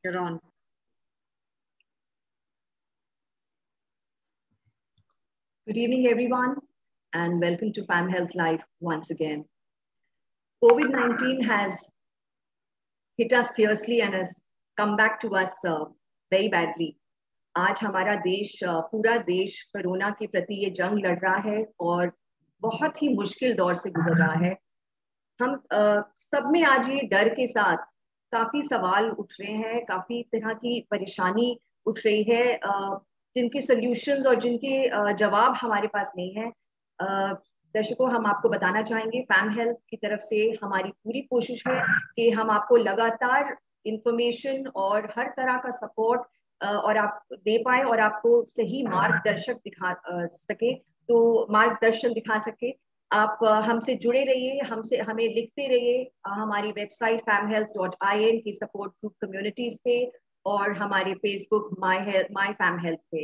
You're on. Good evening, everyone, and welcome to PAM Health Live once again. COVID-19 has hit us fiercely and has come back to us very badly. आज हमारा देश पूरा देश corona के प्रति ये जंग लड़ रहा है और बहुत ही मुश्किल दौर से गुजर रहा है। हम सब में आज ये डर के साथ काफी सवाल उठ रहे हैं, काफी तरह की परेशानी उठ रही है, जिनके सॉल्यूशंस और जिनके जवाब हमारे पास नहीं है। दर्शकों, हम आपको बताना चाहेंगे पैम हेल्थ की तरफ से हमारी पूरी कोशिश है कि हम आपको लगातार इंफॉर्मेशन और हर तरह का सपोर्ट और आप दे पाए और आपको सही मार्गदर्शन दिखा सके। आप हमसे जुड़े रहिए, हमें लिखते रहिए हमारी वेबसाइट famhealth.in की सपोर्ट ग्रुप कम्युनिटीज पे और हमारे फेसबुक माई पैम हेल्थ पे।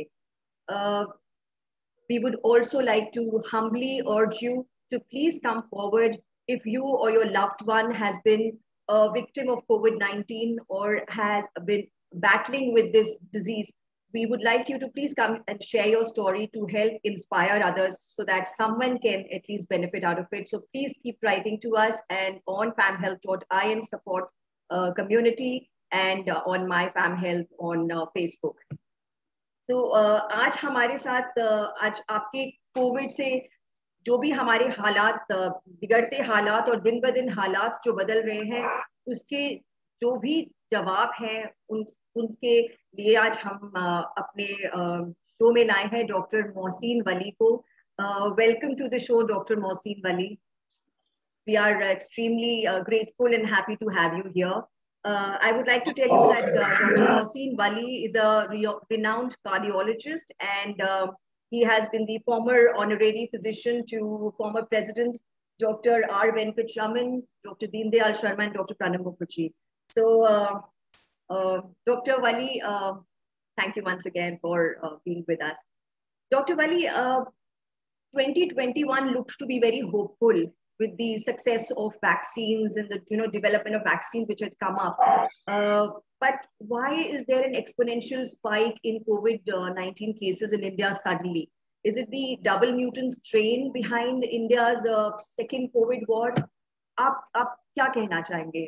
We would also like to humbly urge you to please come forward if you or your loved one has been a victim of COVID-19 or has been battling with this disease. We would like you to please come and share your story to help inspire others so that someone can at least benefit out of it. So please keep writing to us and on famhealth.in support community and on my PAM Health on Facebook. तो आज हमारे साथ आज आपके Covid से जो भी हमारे हालात बिगड़ते हालात और दिन ब दिन हालात जो बदल रहे हैं उसके जो भी जवाब हैं उनके लिए आज हम अपने शो में लाए हैं डॉक्टर मोहसिन वली को। Welcome to the show doctor Mohsin Wali. We are extremely grateful and happy to have you here. I would like to tell you that Dr. Mohsin Wali is a renowned cardiologist and he has been the former honorary physician to former presidents Dr. R. Venkataraman, Dr. Deen Dayal Sharma and Dr. Pranab Mukherjee. So Dr. Wali, thank you once again for being with us. Dr. Wali, 2021 looked to be very hopeful with the success of vaccines and the development of vaccines which had come up. But why is there an exponential spike in COVID-19 cases in India suddenly? Is it the double mutant strain behind India's second COVID war? आप क्या कहना चाहेंगे?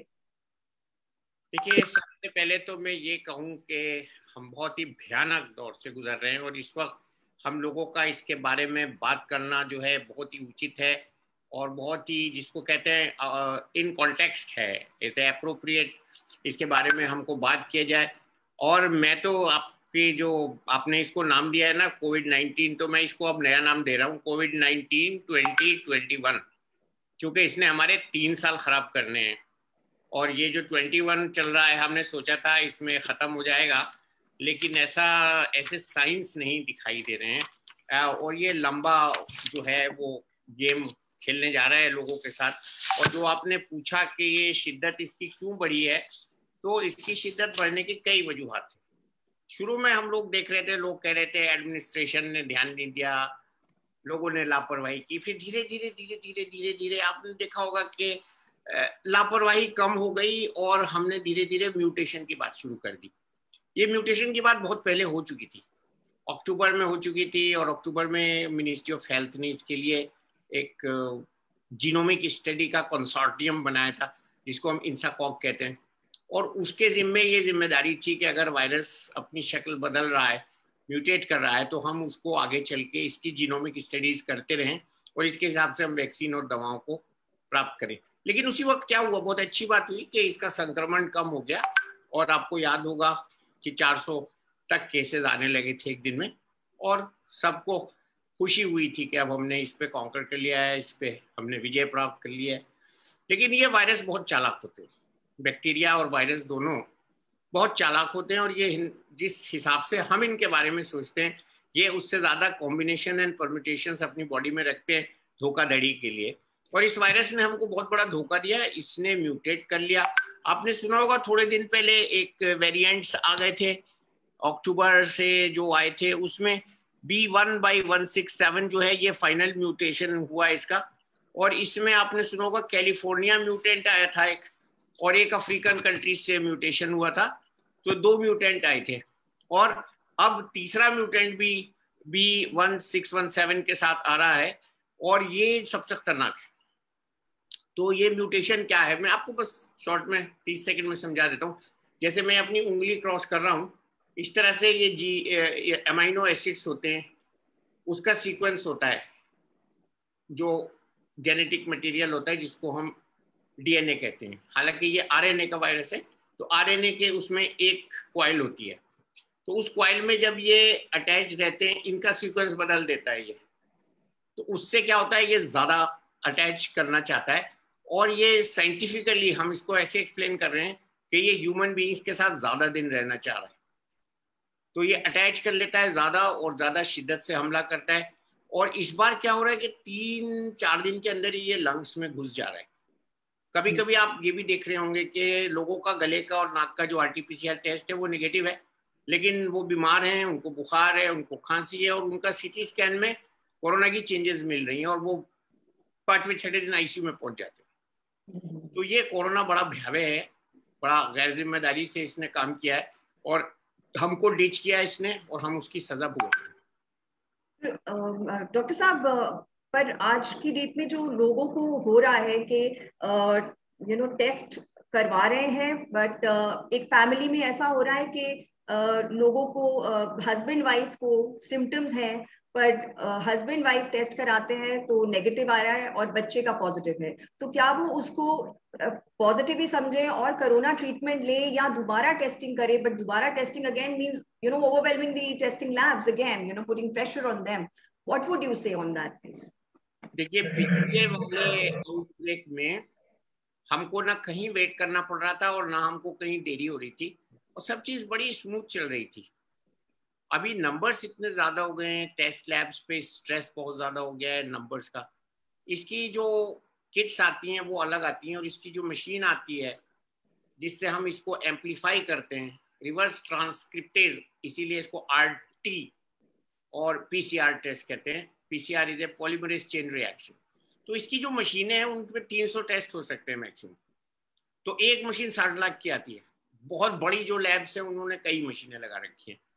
देखिए, सबसे पहले तो मैं ये कहूँ कि हम बहुत ही भयानक दौर से गुजर रहे हैं और इस वक्त हम लोगों का इसके बारे में बात करना जो है बहुत ही उचित है और बहुत ही जिसको कहते हैं इन कॉन्टेक्स्ट है, इट्स एप्रोप्रिएट, इसके बारे में हमको बात किया जाए। और मैं तो आपकी जो आपने इसको नाम दिया है ना कोविड-19, तो मैं इसको अब नया नाम दे रहा हूँ कोविड-19 2021, क्योंकि इसने हमारे 3 साल ख़राब करने हैं और ये जो 21 चल रहा है हमने सोचा था इसमें ख़त्म हो जाएगा, लेकिन ऐसे साइंस नहीं दिखाई दे रहे हैं और ये लंबा जो है वो गेम खेलने जा रहा है लोगों के साथ। और जो आपने पूछा कि ये शिद्दत इसकी क्यों बढ़ी है, तो इसकी शिद्दत बढ़ने की कई वजूहात हैं। शुरू में हम लोग देख रहे थे, लोग कह रहे थे एडमिनिस्ट्रेशन ने ध्यान नहीं दिया, लोगों ने लापरवाही की। फिर धीरे धीरे आपने देखा होगा कि लापरवाही कम हो गई और हमने धीरे धीरे म्यूटेशन की बात शुरू कर दी। ये म्यूटेशन की बात बहुत पहले हो चुकी थी, अक्टूबर में हो चुकी थी और अक्टूबर में मिनिस्ट्री ऑफ हेल्थ ने इसके लिए एक जीनोमिक स्टडी का कंसोर्टियम बनाया था जिसको हम इंसाकॉग कहते हैं और उसके जिम्मे ये जिम्मेदारी थी कि अगर वायरस अपनी शक्ल बदल रहा है, म्यूटेट कर रहा है, तो हम उसको आगे चल के इसकी जीनोमिक स्टडीज करते रहें और इसके हिसाब से हम वैक्सीन और दवाओं को प्राप्त करें। लेकिन उसी वक्त क्या हुआ, बहुत अच्छी बात हुई कि इसका संक्रमण कम हो गया और आपको याद होगा कि 400 तक केसेस आने लगे थे एक दिन में और सबको खुशी हुई थी कि अब हमने इस पे कॉन्कर कर लिया है, इस पे हमने विजय प्राप्त कर लिया है। लेकिन ये वायरस बहुत चालाक होते हैं, बैक्टीरिया और वायरस दोनों बहुत चालाक होते हैं और ये जिस हिसाब से हम इनके बारे में सोचते हैं ये उससे ज़्यादा कॉम्बिनेशन एंड परम्यूटेशंस अपनी बॉडी में रखते हैं धोखाधड़ी के लिए। और इस वायरस ने हमको बहुत बड़ा धोखा दिया, इसने म्यूटेट कर लिया। आपने सुना होगा थोड़े दिन पहले एक वेरिएंट्स आ गए थे अक्टूबर से जो आए थे, उसमें B1.167 जो है ये फाइनल म्यूटेशन हुआ इसका। और इसमें आपने सुना होगा कैलिफोर्निया म्यूटेंट आया था एक और एक अफ्रीकन कंट्रीज से म्यूटेशन हुआ था। तो 2 म्यूटेंट आए थे और अब तीसरा म्यूटेंट भी B1617 के साथ आ रहा है और ये सबसे खतरनाक है। तो ये म्यूटेशन क्या है, मैं आपको बस शॉर्ट में 30 सेकंड में समझा देता हूँ। जैसे मैं अपनी उंगली क्रॉस कर रहा हूँ, इस तरह से ये अमाइनो एसिड्स होते हैं, उसका सीक्वेंस होता है जो जेनेटिक मटेरियल होता है जिसको हम डीएनए कहते हैं। हालांकि ये आरएनए का वायरस है, तो आरएनए के उसमें एक कॉइल होती है, तो उस कॉइल में जब ये अटैच रहते हैं इनका सीक्वेंस बदल देता है ये, तो उससे क्या होता है ये ज्यादा अटैच करना चाहता है और ये साइंटिफिकली हम इसको ऐसे एक्सप्लेन कर रहे हैं कि ये ह्यूमन बीइंग्स के साथ ज्यादा दिन रहना चाह रहा है, तो ये अटैच कर लेता है ज्यादा और ज्यादा शिद्दत से हमला करता है। और इस बार क्या हो रहा है कि 3-4 दिन के अंदर ही ये लंग्स में घुस जा रहा है। कभी कभी आप ये भी देख रहे होंगे कि लोगों का गले का और नाक का जो आरटीपीसीआर टेस्ट है वो नेगेटिव है, लेकिन वो बीमार हैं, उनको बुखार है, उनको खांसी है और उनका सीटी स्कैन में कोरोना की चेंजेस मिल रही हैं और वो 5वें-6वें दिन आईसीयू में पहुंच जाते हैं। तो ये कोरोना बड़ा भयावह है, बड़ा गैर जिम्मेदारी से इसने काम किया है और हमको डिच किया इसने और हम उसकी सजा भुगत रहे हैं। डॉक्टर साहब, पर आज की डेट में जो लोगों को हो रहा है कि टेस्ट करवा रहे हैं, बट एक फैमिली में ऐसा हो रहा है कि लोगों को हस्बैंड वाइफ को सिम्टम्स हैं, पर हस्बैंड वाइफ टेस्ट कराते हैं तो नेगेटिव आ रहा है और बच्चे का पॉजिटिव है, तो क्या वो उसको पॉजिटिव ही समझे और कोरोना ट्रीटमेंट ले या दोबारा टेस्टिंग करे? बट दोबारा testing again means overwhelming the testing labs again, putting pressure on them. What would you say on that, please? देखिए, पिछले वाले आउटब्रेक में हमको ना कहीं वेट करना पड़ रहा था और ना हमको कहीं देरी हो रही थी और सब चीज बड़ी स्मूथ चल रही थी। अभी नंबर्स इतने ज्यादा हो गए हैं, टेस्ट लैब्स पे स्ट्रेस बहुत ज्यादा हो गया है नंबर्स का। इसकी जो किट्स आती हैं वो अलग आती हैं और इसकी जो मशीन आती है जिससे हम इसको एम्पलीफाई करते हैं, रिवर्स ट्रांसक्रिप्टेज, इसीलिए इसको आरटी और पीसीआर टेस्ट कहते हैं। PCR is a polymerase chain reaction. तो इसकी जो मशीनें हैं उनमें 300 टेस्ट हो सकते हैं मैक्सिमम। तो एक मशीन 60 लाख की आती है। बहुत बड़ी जो लैब्स हैं उन्होंने कई मशीनें लगा रखी हैं,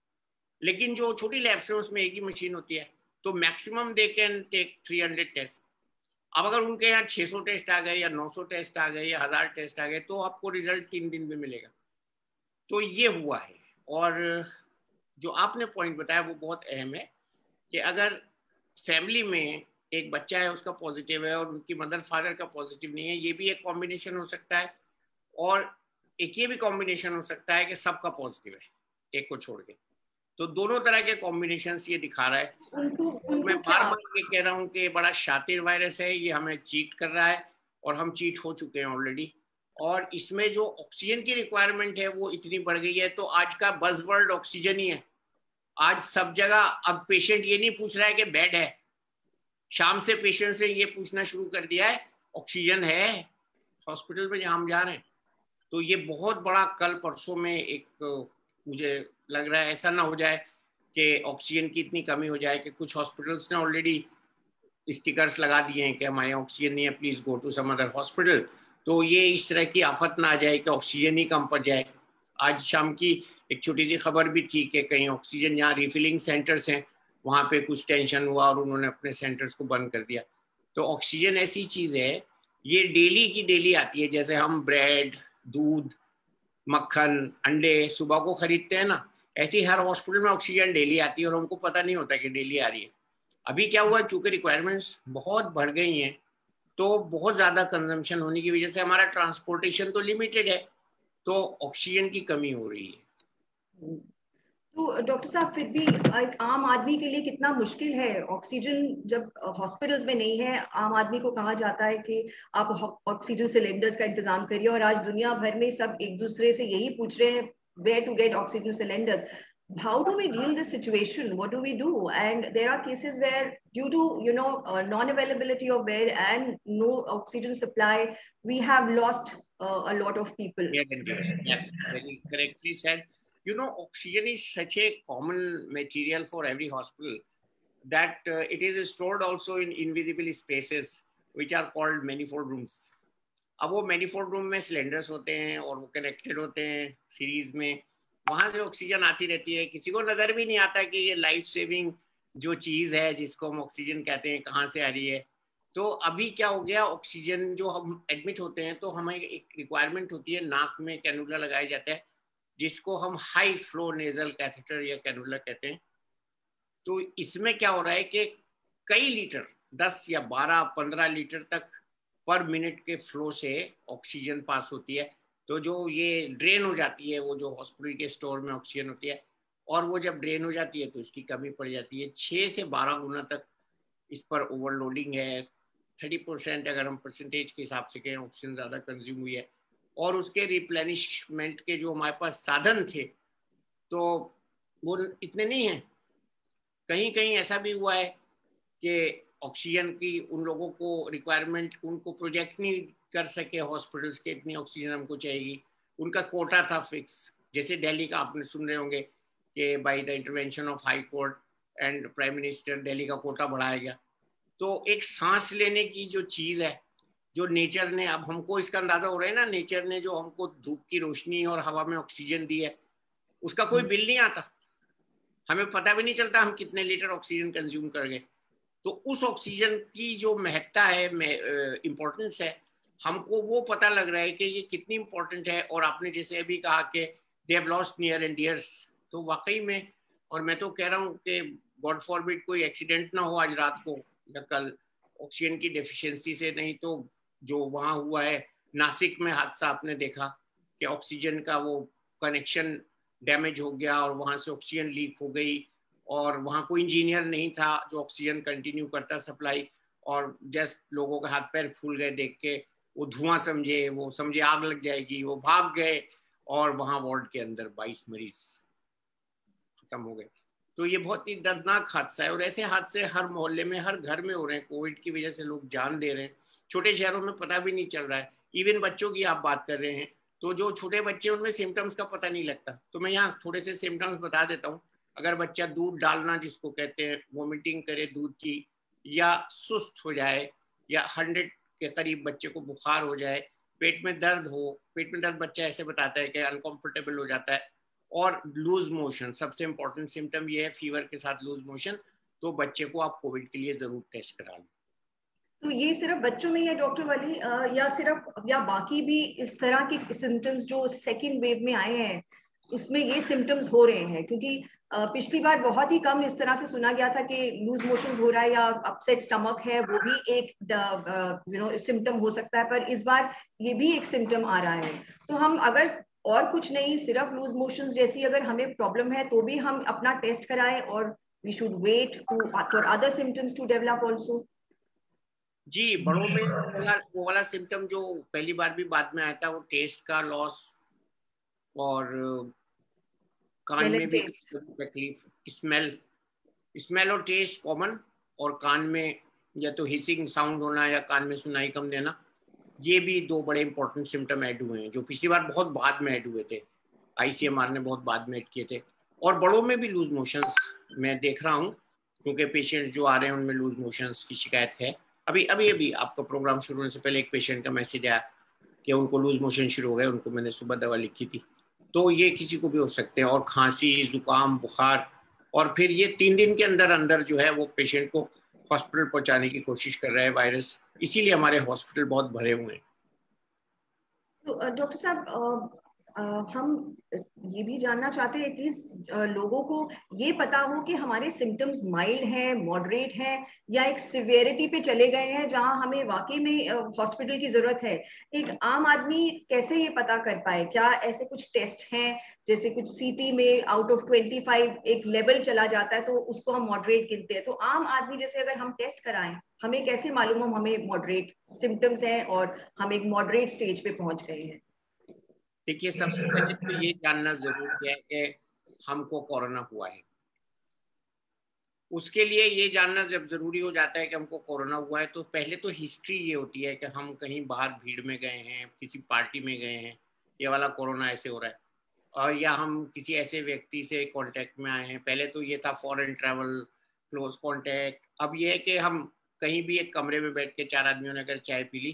लेकिन जो छोटी लैब्स हैं उसमें एक ही मशीन होती है, तो maximum they can take 300 test. अब अगर उनके यहाँ 600 टेस्ट आ गए या 900 टेस्ट आ गए या 1000 टेस्ट आ गए तो आपको रिजल्ट 3 दिन में मिलेगा। तो ये हुआ है। और जो आपने पॉइंट बताया वो बहुत अहम है कि अगर फैमिली में एक बच्चा है उसका पॉजिटिव है और उनकी मदर फादर का पॉजिटिव नहीं है, ये भी एक कॉम्बिनेशन हो सकता है। और एक ये भी कॉम्बिनेशन हो सकता है कि सबका पॉजिटिव है एक को छोड़ के। तो दोनों तरह के कॉम्बिनेशन ये दिखा रहा है। मैं बार बार ये कह रहा हूँ कि बड़ा शातिर वायरस है, ये हमें चीट कर रहा है और हम चीट हो चुके हैं ऑलरेडी। और इसमें जो ऑक्सीजन की रिक्वायरमेंट है वो इतनी बढ़ गई है, तो आज का बज़वर्ड ऑक्सीजन ही है। आज सब जगह अब पेशेंट ये नहीं पूछ रहा है कि बेड है, शाम से पेशेंट से ये पूछना शुरू कर दिया है ऑक्सीजन है हॉस्पिटल में जहाँ हम जा रहे हैं। तो ये बहुत बड़ा कल परसों में एक मुझे लग रहा है ऐसा ना हो जाए कि ऑक्सीजन की इतनी कमी हो जाए कि कुछ हॉस्पिटल्स ने ऑलरेडी स्टिकर्स लगा दिए हैं कि हमारे ऑक्सीजन नहीं है, please go to some other hospital. तो ये इस तरह की आफत ना आ जाए कि ऑक्सीजन ही कम पड़ जाए। आज शाम की एक छोटी सी खबर भी थी कि कहीं ऑक्सीजन जहाँ रिफिलिंग सेंटर्स हैं वहाँ पे कुछ टेंशन हुआ और उन्होंने अपने सेंटर्स को बंद कर दिया। तो ऑक्सीजन ऐसी चीज़ है, ये डेली की डेली आती है। जैसे हम ब्रेड, दूध, मक्खन, अंडे सुबह को खरीदते हैं ना, ऐसी हर हॉस्पिटल में ऑक्सीजन डेली आती है और हमको पता नहीं होता कि डेली आ रही है। अभी क्या हुआ, चूंकि रिक्वायरमेंट्स बहुत बढ़ गई हैं तो बहुत ज़्यादा कंजम्पशन होने की वजह से हमारा ट्रांसपोर्टेशन तो लिमिटेड है, तो ऑक्सीजन की कमी हो रही है। तो डॉक्टर साहब फिर भी एक आम आदमी के लिए कितना मुश्किल है ऑक्सीजन जब हॉस्पिटल्स में नहीं है। आम आदमी को कहा जाता है कि आप ऑक्सीजन सिलेंडर्स का इंतजाम करिए और आज दुनिया भर में सब एक दूसरे से यही पूछ रहे हैं where to get oxygen cylinders. How do we deal this situation? What do we do? And there are cases where due to non-availability of bed and no oxygen supply, we have lost a lot of people. Yes, very correctly said. You know, oxygen is such a common material for every hospital that it is stored also in invisible spaces which are called manifold rooms. अब वो manifold room में cylinders होते हैं और वो connected होते हैं series में, वहां से ऑक्सीजन आती रहती है। किसी को नजर भी नहीं आता कि ये लाइफ सेविंग जो चीज है जिसको हम ऑक्सीजन कहते हैं कहाँ से आ रही है। तो अभी क्या हो गया, ऑक्सीजन जो हम एडमिट होते हैं तो हमें एक रिक्वायरमेंट होती है, नाक में कैनुला लगाया जाता है जिसको हम हाई फ्लो नेजल कैथेटर या कैनुला कहते हैं। तो इसमें क्या हो रहा है कि कई लीटर, 10 या 12 15 लीटर तक पर मिनट के फ्लो से ऑक्सीजन पास होती है। तो जो ये ड्रेन हो जाती है, वो जो हॉस्पिटल के स्टोर में ऑक्सीजन होती है, और वो जब ड्रेन हो जाती है तो इसकी कमी पड़ जाती है। 6 से 12 गुना तक इस पर ओवरलोडिंग है। 30% अगर हम परसेंटेज के हिसाब से कहें, ऑक्सीजन ज़्यादा कंज्यूम हुई है। और उसके रिप्लेनिशमेंट के जो हमारे पास साधन थे तो वो इतने नहीं हैं। कहीं कहीं ऐसा भी हुआ है कि ऑक्सीजन की उन लोगों को रिक्वायरमेंट, उनको प्रोजेक्ट नहीं कर सके हॉस्पिटल्स के, इतनी ऑक्सीजन हमको चाहिए। उनका कोटा था फिक्स। जैसे दिल्ली का आपने सुन रहे होंगे कि by the intervention of high court and prime minister Delhi का कोटा बढ़ाया गया। तो एक सांस लेने की जो चीज़ है, जो नेचर ने, अब हमको इसका अंदाजा हो रहा है ना, नेचर ने जो हमको धूप की रोशनी और हवा में ऑक्सीजन दी है, उसका कोई बिल नहीं आता। हमें पता भी नहीं चलता हम कितने लीटर ऑक्सीजन कंज्यूम कर गए। तो उस ऑक्सीजन की जो महत्ता है, इम्पोर्टेंस है, हमको वो पता लग रहा है कि ये कितनी इम्पोर्टेंट है। और आपने जैसे अभी कहा कि they have lost near and dears, तो वाकई में, और मैं तो कह रहा हूँ कि गॉड फॉरबिड कोई एक्सीडेंट ना हो आज रात को या कल ऑक्सीजन की डेफिशिएंसी से। नहीं तो जो वहाँ हुआ है नासिक में हादसा, आपने देखा कि ऑक्सीजन का वो कनेक्शन डैमेज हो गया और वहाँ से ऑक्सीजन लीक हो गई, और वहाँ कोई इंजीनियर नहीं था जो ऑक्सीजन कंटिन्यू करता सप्लाई, और जस्ट लोगों के हाथ पैर फूल गए देख के। वो धुआं समझे, वो समझे आग लग जाएगी, वो भाग गए, और वहाँ वार्ड के अंदर 22 मरीज खत्म हो गए। तो ये बहुत ही दर्दनाक हादसा है, और ऐसे हादसे हर मोहल्ले में, हर घर में हो रहे हैं। कोविड की वजह से लोग जान दे रहे हैं। छोटे शहरों में पता भी नहीं चल रहा है। इवन बच्चों की आप बात कर रहे हैं, तो जो छोटे बच्चे, उनमें सिम्टम्स का पता नहीं लगता। तो मैं यहाँ थोड़े से सिम्टम्स बता देता हूँ। अगर बच्चा दूध डालना जिसको कहते हैं, वोमिटिंग करे दूध की, या सुस्त हो जाए, या 100 के करीब बच्चे को बुखार हो जाए, पेट में दर्द हो, पेट में दर्द बच्चा ऐसे बताता है कि अनकंफर्टेबल हो जाता है, और लूज मोशन, सबसे इंपॉर्टेंट सिम्टम ये है, फीवर के साथ लूज मोशन, तो बच्चे को आप कोविड के लिए जरूर टेस्ट करा लें। तो ये सिर्फ बच्चों में ही है डॉक्टर वाली, या सिर्फ, या बाकी भी इस तरह के सिम्टम्स जो सेकेंड वेव में आए हैं उसमें ये सिम्टम्स हो रहे हैं? क्योंकि पिछली बार बहुत ही कम इस तरह से सुना गया था कि लूज मोशंस हो रहा है या अपसेट स्टमक है, वो भी एक सिम्टम हो सकता है, पर इस बार ये भी एक सिम्टम आ रहा है। तो हम अगर और कुछ नहीं, सिर्फ लूज मोशंस जैसी अगर हमें प्रॉब्लम है तो भी हम अपना टेस्ट कराएं, और we should wait to for other symptoms to develop also. जी, बड़ों में वो वाला सिम्टम जो पहली बार भी बाद में आया था, वो टेस्ट का लॉस, और कान में स्मेल भी टेस्ट। तकलीफ, स्मेल, स्मेल और टेस्ट कॉमन, और कान में या तो हिसिंग साउंड होना या कान में सुनाई कम देना, ये भी दो बड़े इंपॉर्टेंट सिम्टम ऐड हुए हैं जो पिछली बार बहुत बाद में ऐड हुए थे। आईसीएमआर ने बहुत बाद में ऐड किए थे। और बड़ों में भी लूज मोशंस मैं देख रहा हूँ, क्योंकि पेशेंट्स जो आ रहे हैं उनमें लूज मोशंस की शिकायत है। अभी अभी अभी आपका प्रोग्राम शुरू होने से पहले एक पेशेंट का मैसेज आया कि उनको लूज मोशन शुरू हो गए, उनको मैंने सुबह दवा लिखी थी। तो ये किसी को भी हो सकते हैं, और खांसी, जुकाम, बुखार, और फिर ये 3 दिन के अंदर अंदर जो है वो पेशेंट को हॉस्पिटल पहुंचाने की कोशिश कर रहा है वायरस। इसीलिए हमारे हॉस्पिटल बहुत भरे हुए हैं। तो डॉक्टर साहब, हम ये भी जानना चाहते हैं एटलीस्ट लोगों को ये पता हो कि हमारे सिम्टम्स माइल्ड हैं, मॉडरेट हैं, या एक सिवियरिटी पे चले गए हैं जहां हमें वाकई में हॉस्पिटल की जरूरत है। एक आम आदमी कैसे ये पता कर पाए? क्या ऐसे कुछ टेस्ट हैं, जैसे कुछ सीटी में आउट ऑफ 25 एक लेवल चला जाता है तो उसको हम मॉडरेट गिनते हैं, तो आम आदमी जैसे अगर हम टेस्ट कराएं, हमें कैसे मालूम हो हमें मॉडरेट सिम्टम्स हैं और हम एक मॉडरेट स्टेज पे पहुंच गए हैं? देखिए, सबसे पहले तो ये जानना जरूरी है कि हमको कोरोना हुआ है। उसके लिए ये जानना जब जरूरी हो जाता है कि हमको कोरोना हुआ है, तो पहले तो हिस्ट्री ये होती है कि हम कहीं बाहर भीड़ में गए हैं, किसी पार्टी में गए हैं, ये वाला कोरोना ऐसे हो रहा है, और या हम किसी ऐसे व्यक्ति से कांटेक्ट में आए हैं। पहले तो ये था फॉरेन ट्रैवल, क्लोज कांटेक्ट। अब ये है कि हम कहीं भी एक कमरे में बैठ के 4 आदमियों ने अगर चाय पी ली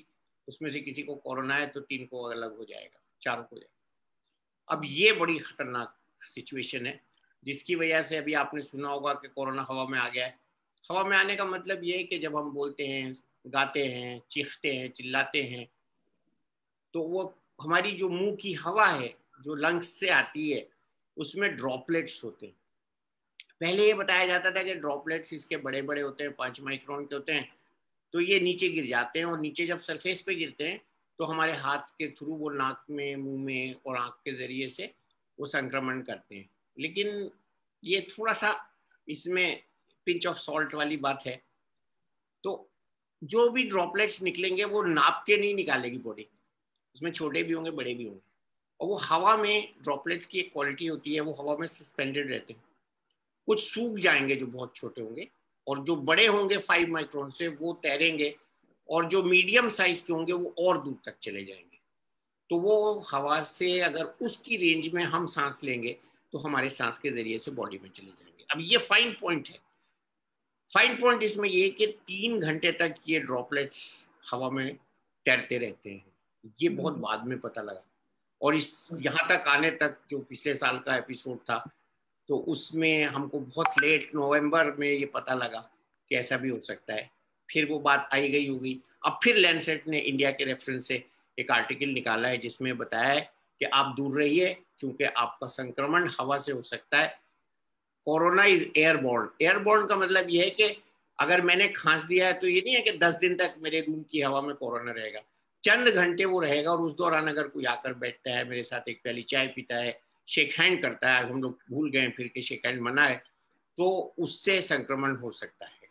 उसमें से किसी को कोरोना है तो 3 को अलग हो जाएगा, 4 हो जाएगा। अब ये बड़ी खतरनाक सिचुएशन है, जिसकी वजह से अभी आपने सुना होगा कि कोरोना हवा में आ गया है। हवा में आने का मतलब ये है कि जब हम बोलते हैं, गाते हैं, चीखते हैं, चिल्लाते हैं, तो वो हमारी जो मुंह की हवा है, जो लंग्स से आती है, उसमें ड्रॉपलेट्स होते हैं। पहले ये बताया जाता था कि ड्रॉपलेट्स इसके बड़े बड़े होते हैं, 5 माइक्रोन के होते हैं, तो ये नीचे गिर जाते हैं, और नीचे जब सरफेस पे गिरते हैं तो हमारे हाथ के थ्रू वो नाक में, मुंह में और आंख के जरिए से वो संक्रमण करते हैं। लेकिन ये थोड़ा सा इसमें पिंच ऑफ सॉल्ट वाली बात है। तो जो भी ड्रॉपलेट्स निकलेंगे वो नाप के नहीं निकालेगी बॉडी, उसमें छोटे भी होंगे, बड़े भी होंगे, और वो हवा में, ड्रॉपलेट्स की एक क्वालिटी होती है, वो हवा में सस्पेंडेड रहते हैं। कुछ सूख जाएंगे जो बहुत छोटे होंगे, और जो बड़े होंगे 5 माइक्रोन से वो तैरेंगे, और जो मीडियम साइज के होंगे वो और दूर तक चले जाएंगे। तो वो हवा से अगर उसकी रेंज में हम सांस लेंगे तो हमारे सांस के जरिए से बॉडी में चले जाएंगे। अब ये फाइन पॉइंट है। फाइन पॉइंट इसमें ये कि 3 घंटे तक ये ड्रॉपलेट्स हवा में तैरते रहते हैं। ये बहुत बाद में पता लगा, और इस यहाँ तक आने तक जो पिछले साल का एपिसोड था, तो उसमें हमको बहुत लेट नवंबर में ये पता लगा कि ऐसा भी हो सकता है। फिर वो बात आई गई होगी। अब फिर लैंसेट ने इंडिया के रेफरेंस से एक आर्टिकल निकाला है जिसमें बताया है कि आप दूर रहिए, क्योंकि आपका संक्रमण हवा से हो सकता है। Corona is airborne. एयरबॉर्न का मतलब ये है कि अगर मैंने खांस दिया है तो ये नहीं है कि 10 दिन तक मेरे रूम की हवा में कोरोना रहेगा, चंद घंटे वो रहेगा, और उस दौरान अगर कोई आकर बैठता है मेरे साथ, एक प्याली चाय पीता है, शेक हैंड करता है, हम लोग भूल गए फिर के शेक हैंड मना है, तो उससे संक्रमण हो सकता है।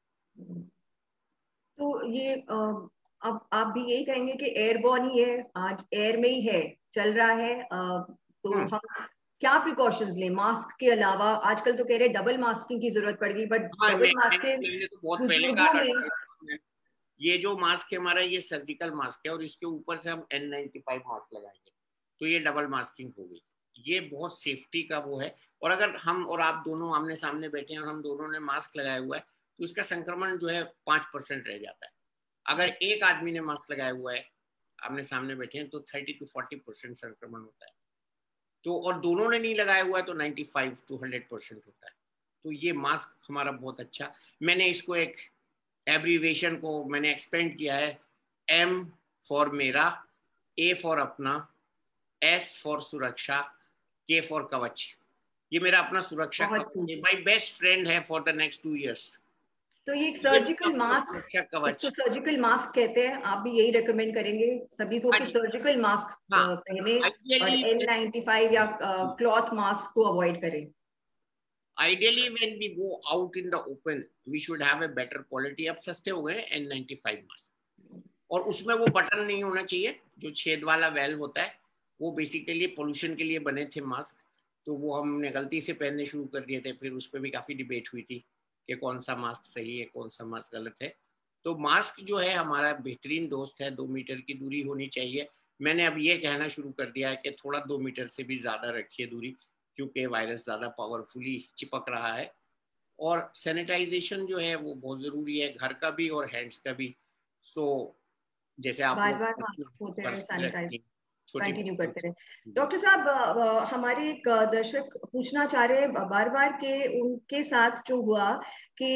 तो ये अब आप भी यही कहेंगे कि एयरबॉर्न ही है, आज एयर में ही है, चल रहा है, तो हम क्या प्रिकॉशंस लें मास्क के अलावा? आजकल तो कह रहे डबल मास्किंग की जरूरत पड़ गई, बट डबल मास्किंग तो बहुत पहले बुजुर्गों में, ये जो मास्क है हमारा, ये सर्जिकल मास्क है, और इसके ऊपर से हम N95 मास्क लगाएंगे तो ये डबल मास्किंग हो गई। ये बहुत सेफ्टी का वो है। और अगर हम और आप दोनों आमने सामने बैठे हैं और हम दोनों ने मास्क लगाया हुआ है तो इसका संक्रमण जो है 5% रह जाता है। अगर एक आदमी ने मास्क लगाया हुआ है, आमने सामने बैठे हैं, तो 30 to 40% संक्रमण होता है। तो और दोनों ने नहीं लगाया हुआ है तो 95 to 100% होता है। तो ये मास्क हमारा बहुत अच्छा, मैंने इसको एक एब्रीवेशन को मैंने एक्सपेंड किया है, M फॉर मेरा, A फॉर अपना, S फॉर सुरक्षा, K फॉर कवच। ये मेरा अपना सुरक्षा कवच, माय बेस्ट फ्रेंड है फॉर द नेक्स्ट 2 years। तो ये एक सर्जिकल मास्क, इसको सर्जिकल मास्क कहते हैं, आप भी यही रेकमेंड करेंगे सभी को कि सर्जिकल मास्क पहने और N95 या क्लॉथ मास्क को अवॉइड करें? Ideally, when we go out in the open, we should have a better quality। अब सस्ते हो गए N95 मास्क, और उसमें वो बटन नहीं होना चाहिए, जो छेद वाला वेल्व होता है, वो बेसिकली पोल्यूशन के लिए बने थे मास्क, तो वो हमने गलती से पहनने शुरू कर दिए थे। फिर उस पर भी काफ़ी डिबेट हुई थी कि कौन सा मास्क सही है, कौन सा मास्क गलत है। तो मास्क जो है हमारा बेहतरीन दोस्त है, 2 मीटर की दूरी होनी चाहिए। मैंने अब ये कहना शुरू कर दिया है कि थोड़ा 2 मीटर से भी ज़्यादा रखिए दूरी, क्योंकि वायरस ज़्यादा पावरफुली चिपक रहा है। और सैनिटाइजेशन जो है वो बहुत ज़रूरी है, घर का भी और हैंड्स का भी। सो जैसे आप बार-बार मास्क होते रहे, सैनिटाइज कंटिन्यू करते रहे। डॉक्टर साहब, हमारे एक दर्शक पूछना चाह रहे हैं बार-बार के उनके साथ जो हुआ कि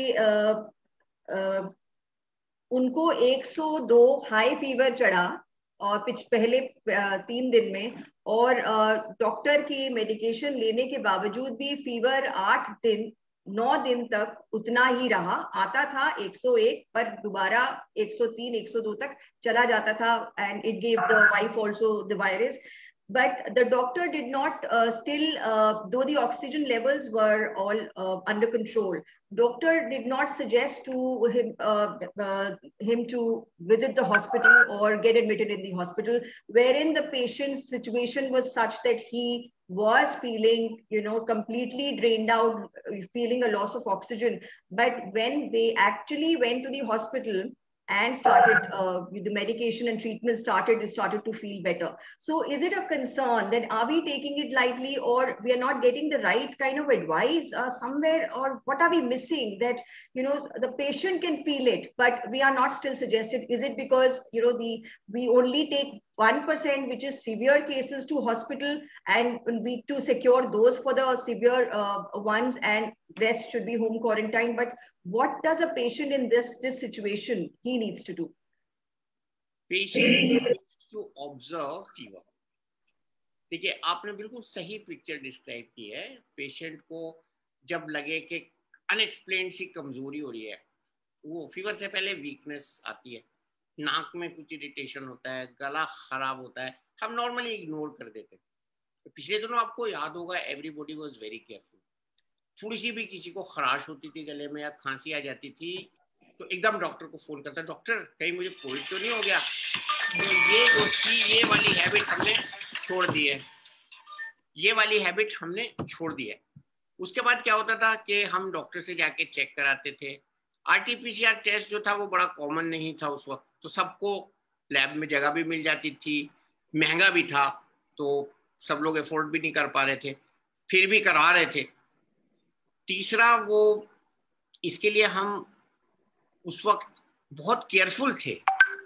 उनको 102 हाई फीवर चढ़ा और पहले 3 दिन में, और डॉक्टर की मेडिकेशन लेने के बावजूद भी फीवर 9 दिन तक उतना ही रहा। आता था 101 पर दोबारा 103 102 तक चला जाता था, and it gave the wife also the virus. But the doctor did not though the oxygen levels were all under control, doctor did not suggest to him to visit the hospital or get admitted in the hospital, wherein the patient's situation was such that he was feeling, completely drained out, feeling a loss of oxygen. But when they actually went to the hospital, and started the medication and treatment started to feel better. So is it a concern that are we taking it lightly, or we are not getting the right kind of advice somewhere, or what are we missing that, you know, the patient can feel it but we are not still suggested? Is it because, you know, we only take 1% which is severe cases to hospital, and we to secure those for the severe ones, and rest should be home quarantine? But what does a patient in this situation he needs to do? Patient needs to observe fever. देखिए, आपने बिल्कुल सही picture describe की है. Patient को जब लगे कि अनएक्सप्लेन्ड सी कमजोरी हो रही है, वो फीवर से पहले वीकनेस आती है, नाक में कुछ इरिटेशन होता है, गला खराब होता है, हम नॉर्मली इग्नोर कर देते हैं. तो पिछले दिनों आपको याद होगा, एवरीबॉडी वाज वेरी केयरफुल. थोड़ी सी भी किसी को खराश होती थी गले में या खांसी आ जाती थी तो एकदम डॉक्टर को फोन करता, डॉक्टर कहीं मुझे कोविड तो नहीं हो गया. तो ये जो थी, ये वाली हैबिट हमने छोड़ दी है. ये वाली हैबिट हमने छोड़ दी है. उसके बाद क्या होता था कि हम डॉक्टर से जाके चेक कराते थे. आरटीपीसीआर टेस्ट जो था वो बड़ा कॉमन नहीं था उस वक्त, तो सबको लैब में जगह भी मिल जाती थी, महंगा भी था, तो सब लोग अफोर्ड भी नहीं कर पा रहे थे, फिर भी करवा रहे थे. तीसरा, वो इसके लिए हम उस वक्त बहुत केयरफुल थे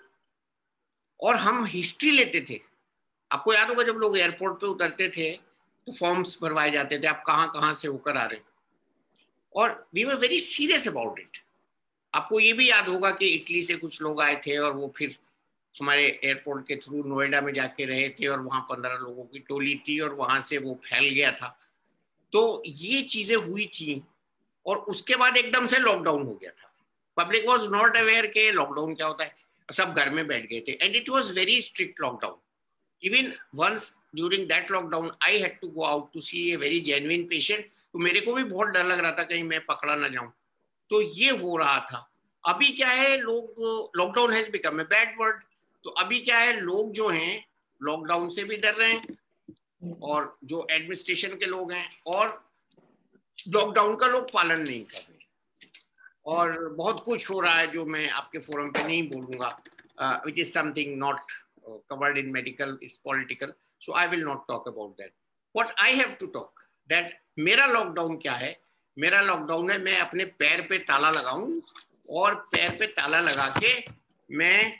और हम हिस्ट्री लेते थे. आपको याद होगा, जब लोग एयरपोर्ट पे उतरते थे तो फॉर्म्स भरवाए जाते थे, आप कहाँ कहाँ से होकर आ रहे हैं, और we were very serious about it. आपको ये भी याद होगा कि इटली से कुछ लोग आए थे और वो फिर हमारे एयरपोर्ट के थ्रू नोएडा में जाके रहे थे और वहाँ 15 लोगों की टोली थी और वहाँ से वो फैल गया था. तो ये चीजें हुई थी और उसके बाद एकदम से लॉकडाउन हो गया था. पब्लिक वॉज नॉट अवेयर के लॉकडाउन क्या होता है, सब घर में बैठ गए थे, and it was very strict lockdown. Even once during that lockdown I had to go out to see a very genuine patient. तो मेरे को भी बहुत डर लग रहा था कहीं मैं पकड़ा ना जाऊं. तो ये हो रहा था. अभी क्या है, लोग, lockdown has become a bad word. तो अभी क्या है, लोग जो हैं लॉकडाउन से भी डर रहे हैं, और जो एडमिनिस्ट्रेशन के लोग हैं, और लॉकडाउन का लोग पालन नहीं कर रहे. और बहुत कुछ हो रहा है जो मैं आपके फोरम पे नहीं बोलूंगा, which is something not covered in medical, is political, so I will not talk about that. What I have to talk, that मेरा लॉकडाउन क्या है. मेरा लॉकडाउन है मैं अपने पैर पे ताला लगाऊं और पैर पे ताला लगा के मैं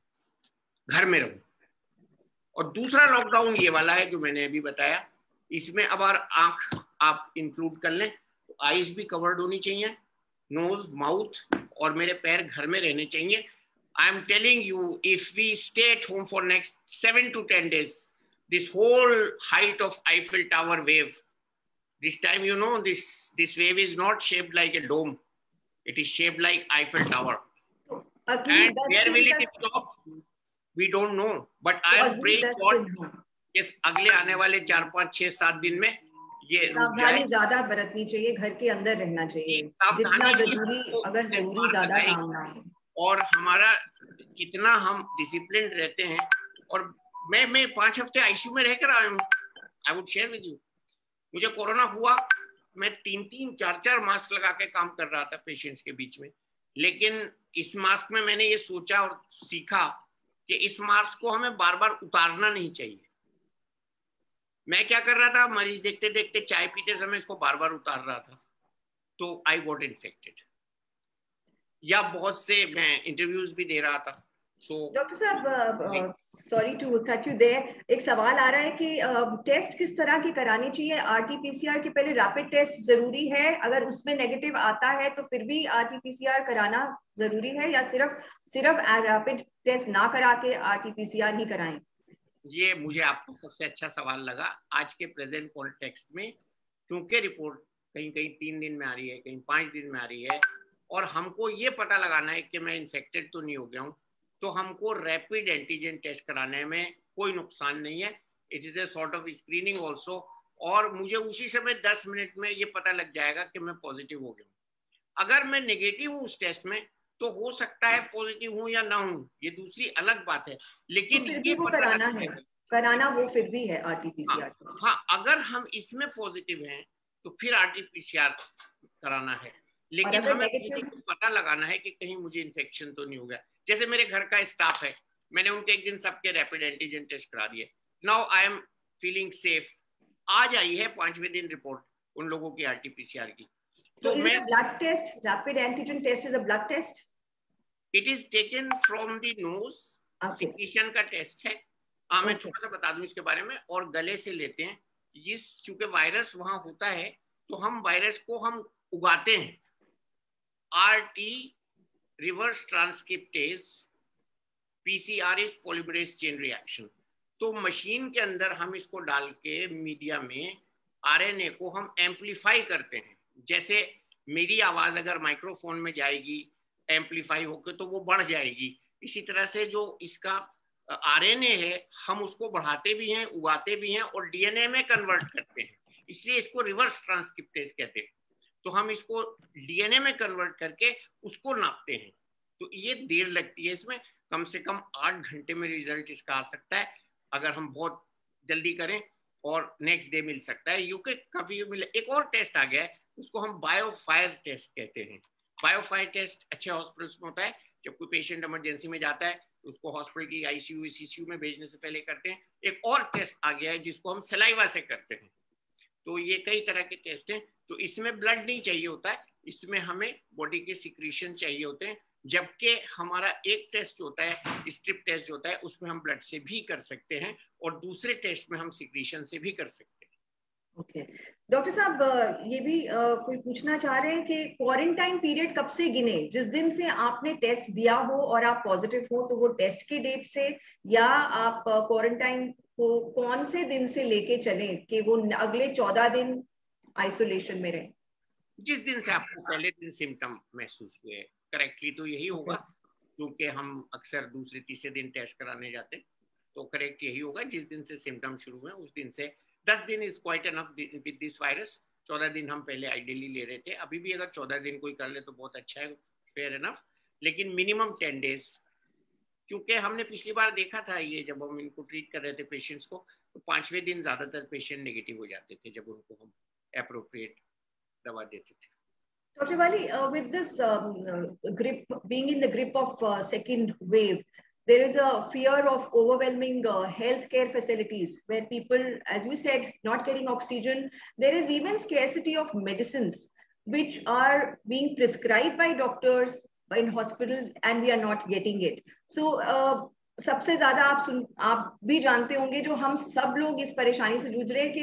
घर में रहूं. और दूसरा लॉकडाउन ये वाला है जो मैंने अभी बताया. इसमें अब आंख आप इंक्लूड कर लें तो आईज भी कवर्ड होनी चाहिए, नोज, माउथ, और मेरे पैर घर में रहने चाहिए. I'm telling you, if we stay at home for next 7 to 10 days, this whole height of Eiffel Tower wave, this time, you know, this wave is not shaped like a dome. It is shaped like Eiffel Tower. And where will it stop? We don't know. But I am praying God, yes, अगले आने वाले 4, 5, 6, 7 दिन में ये सावधानी ज्यादा बरतनी चाहिए, घर के अंदर रहना चाहिए जितना जरूरी, अगर जरूरी ज्यादा काम ना हो. और हमारा कितना हम डिसिप्लिन रहते हैं. और मैं 5 हफ्ते आईसीयू में रहकर आया हूँ. I would share with you, मुझे कोरोना हुआ, मैं 3-3, 4-4 मास्क लगा के काम कर रहा था पेशेंट्स के बीच में. लेकिन इस मास्क में मैंने ये सोचा और सीखा कि इस मास्क को हमें बार बार उतारना नहीं चाहिए. मैं क्या कर रहा था, मरीज देखते देखते चाय पीते समय इसको बार बार उतार रहा था, तो आई गॉट इन्फेक्टेड. या बहुत से मैं इंटरव्यूज भी दे रहा था. डॉक्टर साहब, sorry to cut you there, एक सवाल आ रहा है कि टेस्ट किस तरह की करानी चाहिए. आरटीपीसीआर के पहले रैपिड टेस्ट जरूरी है, अगर उसमें नेगेटिव आता है तो फिर भी आरटीपीसीआर कराना जरूरी है, या सिर्फ रैपिड टेस्ट ना करा के आरटीपीसीआर ही कराएं? ये मुझे आपको सबसे अच्छा सवाल लगा आज के प्रेजेंट कॉन्टेक्स्ट में, क्योंकि रिपोर्ट कहीं कहीं 3 दिन में आ रही है, कहीं 5 दिन में आ रही है, और हमको ये पता लगाना है कि मैं इन्फेक्टेड तो नहीं हो गया हूँ. तो हमको रैपिड एंटीजन टेस्ट कराने में कोई नुकसान नहीं है. It is a sort of screening also, और मुझे उसी समय 10 मिनट में ये पता लग जाएगा कि मैं पॉजिटिव हो गया हूँ. अगर मैं नेगेटिव हूँ उस टेस्ट में तो हो सकता है पॉजिटिव हूँ या ना हूँ, ये दूसरी अलग बात है. लेकिन तो फिर भी वो कराना वो फिर भी है आरटीपीसीआर. हाँ, अगर हम इसमें पॉजिटिव हैं तो फिर आरटीपीसीआर कराना है. लेकिन अगर हमें नेगेटिव, को पता लगाना है कि कहीं मुझे इन्फेक्शन तो नहीं हो गया। जैसे मेरे घर का स्टाफ है, मैंने उनके एक दिन सबके रैपिड एंटीजन टेस्ट करा दिए। Now I am feeling safe. आज आई है 5वें दिन रिपोर्ट उन लोगों की आरटीपीसीआर की। so तो is it मैं, a blood test? Rapid antigen test is a blood test? It is taken from the nose, Okay. Secretion का टेस्ट है। हाँ, मैं Okay. थोड़ा सा बता दूं इसके बारे में। और गले से लेते हैं, इस चूंकि वायरस वहां होता है तो हम वायरस को हम उगाते हैं। RT reverse transcriptase, PCR is polymerase chain reaction. तो मशीन के अंदर हम इसको डाल के मीडिया में आरएनए को हम एम्पलीफाई करते हैं। जैसे मेरी आवाज अगर माइक्रोफोन में जाएगी एम्पलीफाई होकर तो वो बढ़ जाएगी, इसी तरह से जो इसका आरएनए है हम उसको बढ़ाते भी हैं, उगाते भी हैं और डीएनए में कन्वर्ट करते हैं। इसलिए इसको रिवर्स ट्रांसक्रिप्टेज कहते हैं। तो हम इसको डीएनए में कन्वर्ट करके उसको नापते हैं। तो ये देर लगती है इसमें, कम से कम 8 घंटे में रिजल्ट इसका आ सकता है अगर हम बहुत जल्दी करें, और नेक्स्ट डे मिल सकता है। यूके काफी मिले। एक और टेस्ट आ गया है, उसको हम बायोफायर टेस्ट कहते हैं। बायोफायर टेस्ट अच्छे हॉस्पिटल्स में होता है। जब कोई पेशेंट इमरजेंसी में जाता है तो उसको हॉस्पिटल की आईसीयू सीसीयू में भेजने से पहले करते हैं। एक और टेस्ट आ गया है जिसको हम सलाइवा से करते हैं। तो ये कई तरह के टेस्ट हैं। तो इसमें ब्लड नहीं चाहिए होता है, इसमें हमें बॉडी के सिक्रीशन चाहिए होते हैं। जबकि हमारा एक टेस्ट होता है, स्ट्रिप टेस्ट होता है, उसमें हम ब्लड से भी कर सकते हैं और दूसरे टेस्ट में हम सिक्रीशन से भी कर सकते हैं। ओके डॉक्टर साहब, ये भी कोई पूछना चाह रहे हैं कि क्वारंटाइन पीरियड कब से गिने? जिस दिन से आपने टेस्ट दिया हो और आप पॉजिटिव हो तो वो टेस्ट की डेट से, या आप क्वारंटाइन को कौन से दिन से लेके चलें कि वो अगले 14 दिन आइसोलेशन में रहे? जिस दिन से आपको पहले दिन सिम्टम महसूस हुए, करेक्टली तो यही होगा। क्योंकि हम अक्सर दूसरे तीसरे दिन टेस्ट कराने जाते हैं, तो करेक्ट यही होगा। जिस दिन से सिम्टम शुरू हुए उस दिन से 10 दिन is quite enough with this virus. 14 दिन हम पहले आइडियली ले रहे थे, अभी भी अगर 14 दिन कोई कर ले तो बहुत अच्छा है, फेयर एनफ। लेकिन मिनिमम 10 डेज, क्योंकि हमने पिछली बार देखा था ये, जब हम इनको ट्रीट कर रहे थे पेशेंट्स को, तो 5वें दिन ज्यादातर पेशेंट नेगेटिव हो जाते थे जब उनको हम अप्रोप्रिएट दवा देते थे। Dr. Wali, with this grip, being in the grip of second wave, there is a fear of overwhelming healthcare facilities where people, as you said, not getting oxygen. There is even scarcity of medicines which are being prescribed by doctors in hospitals, and we are not getting it. So, सबसे ज्यादा आप भी जानते होंगे, जो हम सब लोग इस परेशानी से जूझ रहे हैं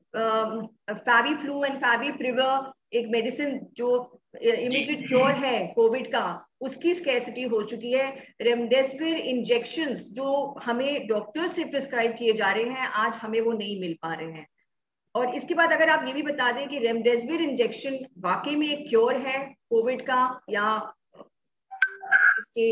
कि फैबी फ्लू एंड फैबी प्रिवर, एक मेडिसिन जो इमीडिएट क्योर है कोविड का, उसकी स्कैसिटी हो चुकी है। रेमडेसिविर इंजेक्शंस जो हमें डॉक्टर से प्रिस्क्राइब किए जा रहे हैं, आज हमें वो नहीं मिल पा रहे हैं। और इसके बाद अगर आप ये भी बता दें कि रेमडेसिविर इंजेक्शन वाकई में एक क्योर है कोविड का, या इसके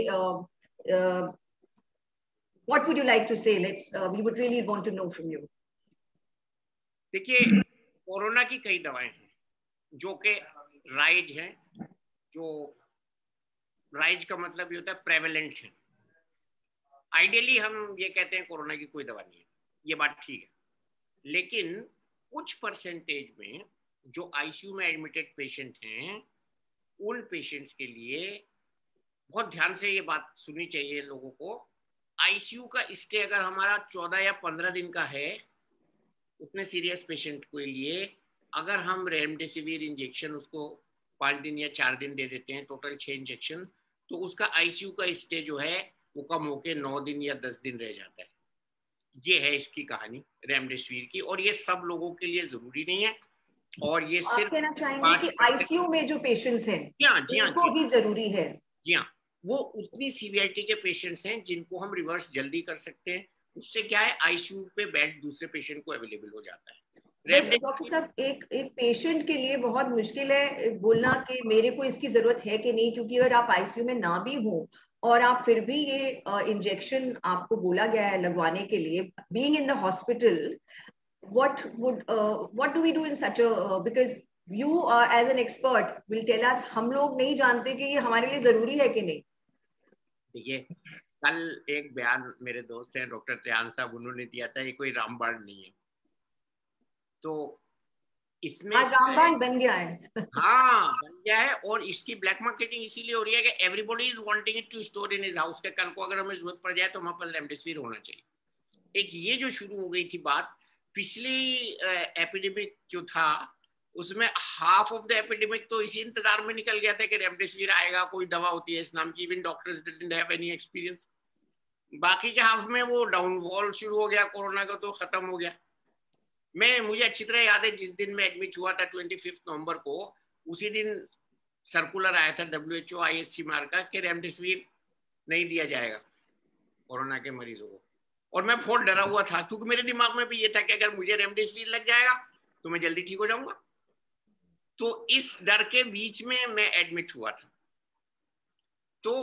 what would you like to say? We would really want to know from you. देखिए, कोरोना की कई दवाएं हैं जो कि राइज हैं। जो राइज का मतलब ये होता है प्रेवेलेंट है। आइडियली हम ये कहते हैं कोरोना की कोई दवा नहीं है, ये बात ठीक है। लेकिन कुछ परसेंटेज में जो आईसीयू में एडमिटेड पेशेंट हैं, उन पेशेंट्स के लिए बहुत ध्यान से ये बात सुननी चाहिए लोगों को। आईसीयू का स्टे अगर हमारा 14 या 15 दिन का है, उतने सीरियस पेशेंट के लिए अगर हम रेमडेसिविर इंजेक्शन उसको 5 दिन या 4 दिन दे देते हैं, टोटल 6 इंजेक्शन, तो उसका आईसीयू का स्टे जो है वो कम होके 9 दिन या 10 दिन रह जाता है। ये है इसकी कहानी रेमडेसिविर की, और ये सब लोगों के लिए जरूरी नहीं है। और ये आप सिर्फ कहना चाहेंगे कि आईसीयू में जो पेशेंट्स हैं, जी हाँ, जी हाँ, उनको ही जरूरी है? जी हाँ, वो उतनी सीवियरिटी के पेशेंट्स हैं जिनको हम रिवर्स जल्दी कर सकते हैं। उससे क्या है, आईसीयू पे बेड दूसरे पेशेंट को अवेलेबल हो जाता है। डॉक्टर साहब, एक एक पेशेंट के लिए बहुत मुश्किल है बोलना कि मेरे को इसकी जरूरत है कि नहीं, क्योंकि अगर आप आईसीयू में ना भी हो और आप फिर भी ये इंजेक्शन आपको बोला गया है लगवाने के लिए, being in the hospital, what do we do in such a because you as an expert will tell us, हम लोग नहीं जानते कि ये हमारे लिए जरूरी है कि नहीं। देखिए, कल एक बयान मेरे दोस्त हैं डॉक्टर त्रियान साहब, उन्होंने दिया था ये कोई रामबाण नहीं है। तो इसमें आज रामबाण बन गया है। हाँ बन गया है, और इसकी ब्लैक मार्केटिंग इसीलिए हो रही है कि everybody is wanting it to store in his house, के कल को अगर हमें जरूरत पड़ जाए तो हमारे पास रेमडेसिविर होना चाहिए। एक ये जो शुरू हो गई थी बात, पिछली एपिडेमिक जो था उसमें हाफ ऑफ द एपिडेमिक तो इसी इंतजार में निकल गया था कि रेमडेसिविर आएगा, कोई दवा होती है इस नाम की, even doctors didn't have any experience. बाकी के हाफ में वो डाउनफॉल शुरू हो गया कोरोना का, तो खत्म हो गया। मुझे अच्छी तरह याद है जिस दिन मैं एडमिट हुआ था 25 नवंबर को, उसी दिन सर्कुलर आया था WHO ISC मार का कि रेमडेसिविर नहीं दिया जाएगा कोरोना के मरीजों को। और मैं बहुत डरा हुआ था, क्योंकि मेरे दिमाग में भी ये था कि अगर मुझे रेमडेसिविर लग जाएगा तो मैं जल्दी ठीक हो जाऊंगा। तो इस डर के बीच में मैं एडमिट हुआ था। तो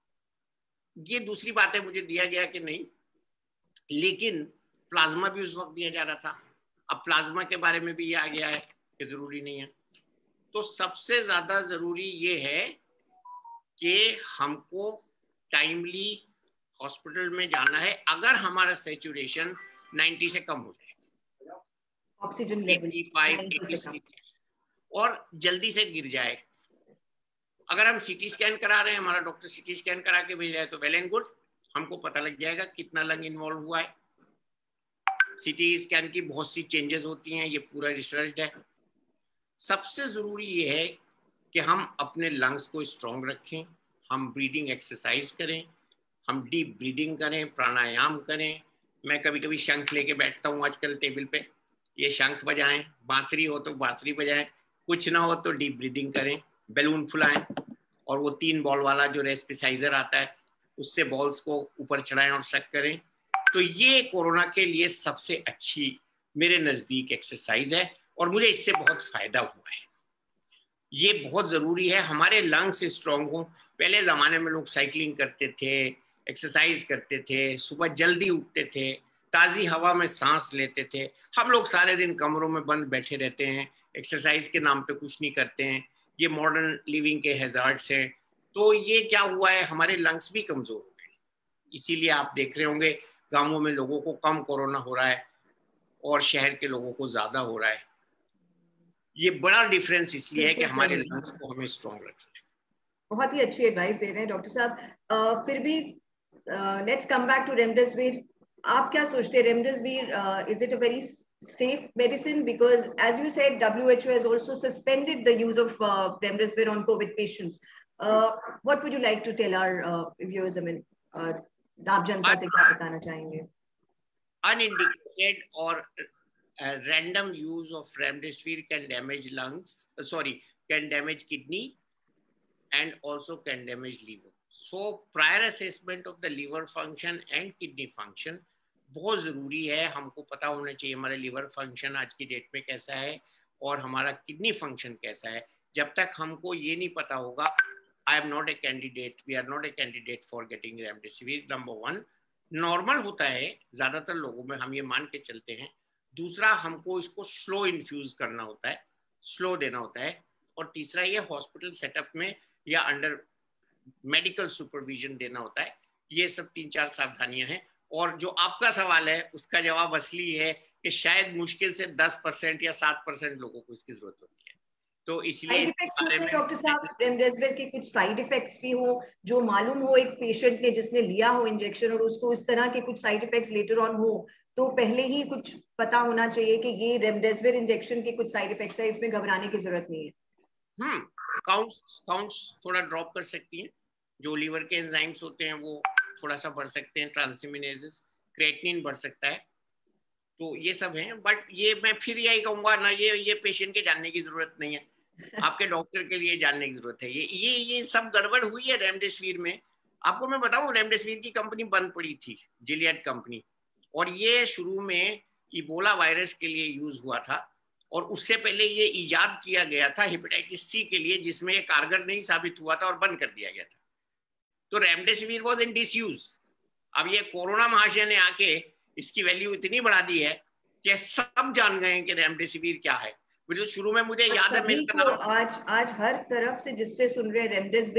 ये दूसरी बात है, मुझे दिया गया कि नहीं, लेकिन प्लाज्मा भी उस वक्त दिया जा रहा था। अब प्लाज्मा के बारे में भी ये आ गया है कि जरूरी नहीं है। तो सबसे ज्यादा जरूरी ये है कि हमको टाइमली हॉस्पिटल में जाना है अगर हमारा सैचुरेशन 90 से कम हो जाए, ऑक्सीजन लेवल 85, और जल्दी से गिर जाए। अगर हम सीटी स्कैन करा रहे हैं, हमारा डॉक्टर सीटी स्कैन करा के भेज रहा है तो वेल एंड गुड, हमको पता लग जाएगा कितना लंग इन्वॉल्व हुआ है। सीटी स्कैन की बहुत सी चेंजेस होती हैं, ये पूरा रिसर्च है। सबसे जरूरी ये है कि हम अपने लंग्स को स्ट्रॉन्ग रखें, हम ब्रीदिंग एक्सरसाइज करें, हम डीप ब्रीदिंग करें, प्राणायाम करें। मैं कभी कभी शंख लेके बैठता हूँ आजकल टेबल पे, ये शंख बजाएं, बांसुरी हो तो बांसुरी बजाएं, कुछ ना हो तो डीप ब्रीदिंग करें, बैलून फुलाएं, और वो 3 बॉल वाला जो रेस्पिसाइजर आता है उससे बॉल्स को ऊपर चढ़ाएं और शक करें। तो ये कोरोना के लिए सबसे अच्छी मेरे नजदीक एक्सरसाइज है, और मुझे इससे बहुत फायदा हुआ है। ये बहुत जरूरी है, हमारे लंग्स स्ट्रांग हो। पहले जमाने में लोग साइकिलिंग करते थे, एक्सरसाइज करते थे, सुबह जल्दी उठते थे, ताजी हवा में सांस लेते थे। हम लोग सारे दिन कमरों में बंद बैठे रहते हैं, एक्सरसाइज के नाम पे कुछ नहीं करते हैं। ये मॉडर्न लिविंग के हैजार्ड्स हैं। तो ये क्या हुआ है, हमारे लंग्स भी कमजोर हो गए। इसीलिए आप देख रहे होंगे गांवों में लोगों को कम कोरोना हो रहा है और शहर के लोगों को ज्यादा हो रहा है। ये बड़ा डिफरेंस इसलिए है कि हमारे लंग्स को हमें स्ट्रॉन्ग रखना है। बहुत ही अच्छी एडवाइस दे रहे हैं डॉक्टर साहब। फिर भी let's come back to remdesivir. आप क्या सोचते हैं, remdesivir is it a very safe medicine? Because as you said, WHO has also suspended the use of remdesivir on COVID patients. What would you like to tell our viewers? I mean, आप जनता से क्या बताना चाहेंगे? Unindicated or random use of remdesivir can damage lungs, can damage kidney and also can damage liver. So prior assessment of the liver function and kidney function बहुत ज़रूरी है। हमको पता होना चाहिए हमारा लिवर फंक्शन आज की डेट में कैसा है और हमारा किडनी फंक्शन कैसा है। जब तक हमको ये नहीं पता होगा, I am not a candidate, we are not a candidate for getting remdesivir. Number 1 normal होता है ज़्यादातर लोगों में, हम ये मान के चलते हैं। दूसरा, हमको इसको स्लो इन्फ्यूज़ करना होता है, स्लो देना होता है। और तीसरा, ये हॉस्पिटल सेटअप में या अंडर मेडिकल सुपरविजन देना होता है। ये सब 3-4 सावधानियां हैं। और जो आपका सवाल है उसका जवाब असली है कि शायद मुश्किल से 10% या 7% लोगों को इसकी जरूरत होती है। तो इसलिए डॉक्टर साहब रेमडेसिविर के कुछ साइड इफेक्ट्स भी हो, जो मालूम हो एक पेशेंट ने जिसने लिया हो इंजेक्शन और उसको इस तरह के कुछ साइड इफेक्ट्स लेटर ऑन हो, तो पहले ही कुछ पता होना चाहिए कि ये रेमडेसिविर इंजेक्शन के कुछ साइड इफेक्ट्स है, इसमें घबराने की जरूरत नहीं है। काउंट्स थोड़ा ड्रॉप कर सकती हैं, जो लीवर के एंजाइम्स होते हैं वो थोड़ा सा बढ़ सकते हैं, ट्रांसमिनेजेस, क्रिएटिनिन बढ़ सकता है। तो ये सब है। बट ये मैं फिर यही कहूंगा ना, ये पेशेंट के जानने की जरूरत नहीं है, आपके डॉक्टर के लिए जानने की जरूरत है। ये सब गड़बड़ हुई है रेमडेसिविर में। आपको मैं बताऊं, रेमडेसिविर की कंपनी बंद पड़ी थी, जिलियड कंपनी, और ये शुरू में इबोला वायरस के लिए यूज हुआ था, और उससे पहले ये इजाद किया गया था हेपेटाइटिस सी के लिए, जिसमें ये कारगर नहीं साबित हुआ था और बंद कर दिया गया था। तो रेमडेसिविर वाज इन डिसयूज। अब ये कोरोना महाशय ने आके इसकी वैल्यू इतनी बढ़ा दी है कि सब जान गए हैं कि रेमडेसिविर क्या है। तो शुरू में मुझे याद है आज हर तरफ से जिससे सुन रहे रेमडेसिविर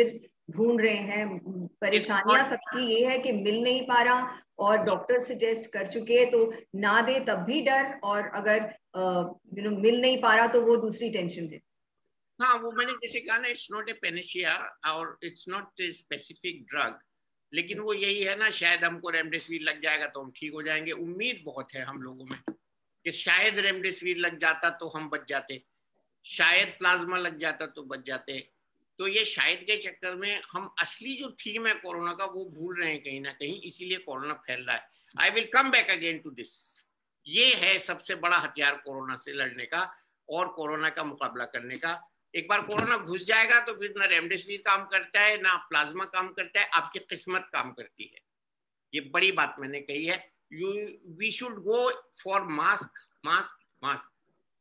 ढूंढ रहे हैं, परेशानियां सबकी ये है कि मिल नहीं पा रहा, और डॉक्टर सजेस्ट कर चुके हैं तो ना दे तब भी डर, और अगर मिल नहीं पा रहा तो वो दूसरी टेंशन है। हाँ, वो मैंने जैसे कहा ना, इट्स नॉट ए पेनिसिया और it's not a specific drug, लेकिन वो यही है ना, शायद हमको रेमडेसिविर लग जाएगा तो हम ठीक हो जाएंगे। उम्मीद बहुत है हम लोगों में कि शायद रेमडेसिविर लग जाता तो हम बच जाते, शायद प्लाज्मा लग जाता तो बच जाते। तो ये शायद के चक्कर में हम असली जो थीम है कोरोना का वो भूल रहे हैं कहीं ना कहीं, इसीलिए कोरोना फैल रहा है। I will come back again to this. ये है सबसे बड़ा हथियार कोरोना से लड़ने का और कोरोना का मुकाबला करने का। एक बार कोरोना घुस जाएगा तो फिर ना रेमडेसिविर काम करता है, ना प्लाज्मा काम करता है, आपकी किस्मत काम करती है। ये बड़ी बात मैंने कही है। You we should go for mask mask mask.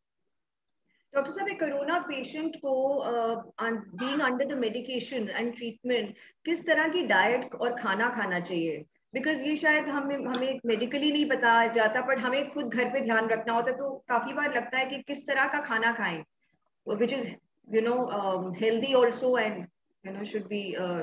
Doctor साहब, एक कोरोना पेशेंट को being under the medication and treatment किस तरह की डाइट और खाना खाना चाहिए? बिकॉज ये शायद हमें मेडिकली नहीं पता जाता, बट हमें खुद घर पे ध्यान रखना होता है, तो काफी बार लगता है कि किस तरह का खाना खाएं which is healthy also, and should be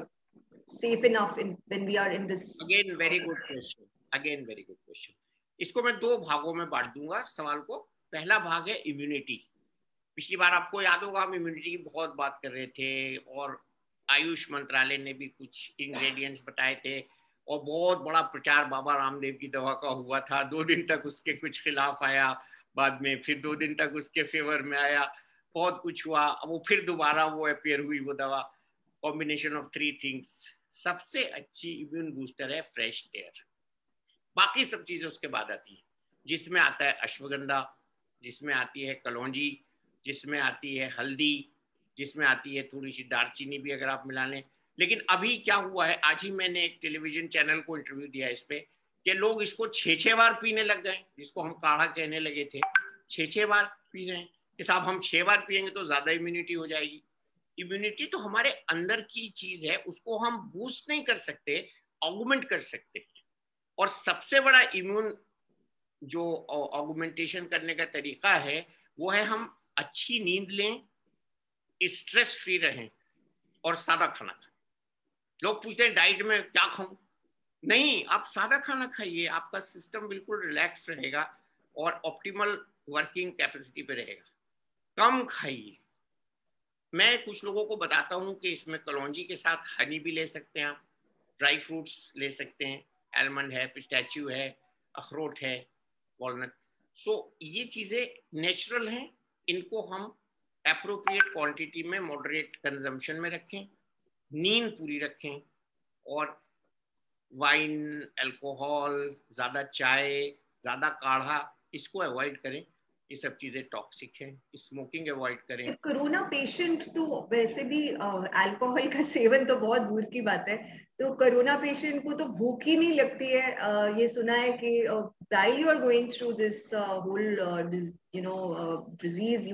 safe enough when we are in this. Again very good question, again very good question. इसको मैं दो भागों में बांट दूंगा सवाल को। पहला भाग है इम्यूनिटी। पिछली बार आपको याद होगा हम इम्यूनिटी की बहुत बात कर रहे थे, और आयुष मंत्रालय ने भी कुछ इंग्रेडिएंट्स बताए थे, और बहुत बड़ा प्रचार बाबा रामदेव की दवा का हुआ था। 2 दिन तक उसके कुछ खिलाफ आया, बाद में फिर 2 दिन तक उसके फेवर में आया, बहुत कुछ हुआ। अब वो फिर दोबारा वो अपेयर हुई वो दवा, कॉम्बिनेशन ऑफ 3 थिंग्स। सबसे अच्छी इम्यून बूस्टर है फ्रेश एयर। बाकी सब चीजें उसके बाद आती है, जिसमें आता है अश्वगंधा, जिसमें आती है कलौंजी, जिसमें आती है हल्दी, जिसमें आती है थोड़ी सी दालचीनी भी अगर आप मिला लें। लेकिन अभी क्या हुआ है, आज ही मैंने एक टेलीविजन चैनल को इंटरव्यू दिया इस पे कि लोग इसको 6-6 बार पीने लग गए, जिसको हम काढ़ा कहने लगे थे, 6-6 बार पी रहे हैं कि साहब हम 6 बार पियेंगे तो ज्यादा इम्यूनिटी हो जाएगी। इम्यूनिटी तो हमारे अंदर की चीज है, उसको हम बूस्ट नहीं कर सकते, ऑगमेंट कर सकते हैं। और सबसे बड़ा इम्यून जो ऑगमेंटेशन करने का तरीका है वो है हम अच्छी नींद लें, स्ट्रेस फ्री रहें और सादा खाना खाएं। लोग पूछते हैं डाइट में क्या खाऊं? नहीं, आप सादा खाना खाइए, आपका सिस्टम बिल्कुल रिलैक्स रहेगा और ऑप्टिमल वर्किंग कैपेसिटी पे रहेगा। कम खाइए। मैं कुछ लोगों को बताता हूं कि इसमें कलौंजी के साथ हनी भी ले सकते हैं आप, ड्राई फ्रूट्स ले सकते हैं, आलमंड है, पिस्ताचियो है, अखरोट है, वॉलनट। सो ये चीज़ें नेचुरल हैं, इनको हम अप्रोप्रिएट क्वांटिटी में मॉडरेट कंजम्पशन में रखें, नींद पूरी रखें, और वाइन, अल्कोहल, ज़्यादा चाय, ज़्यादा काढ़ा, इसको अवॉइड करें। ये सब चीज़ें टॉक्सिक हैं। स्मोकिंग अवॉइड करें। कोरोना पेशेंट तो वैसे भी अल्कोहल का सेवन तो बहुत दूर की बात है, तो कोरोना पेशेंट को तो भूख ही नहीं लगती है। ये सुना है कि while you are going through this whole disease,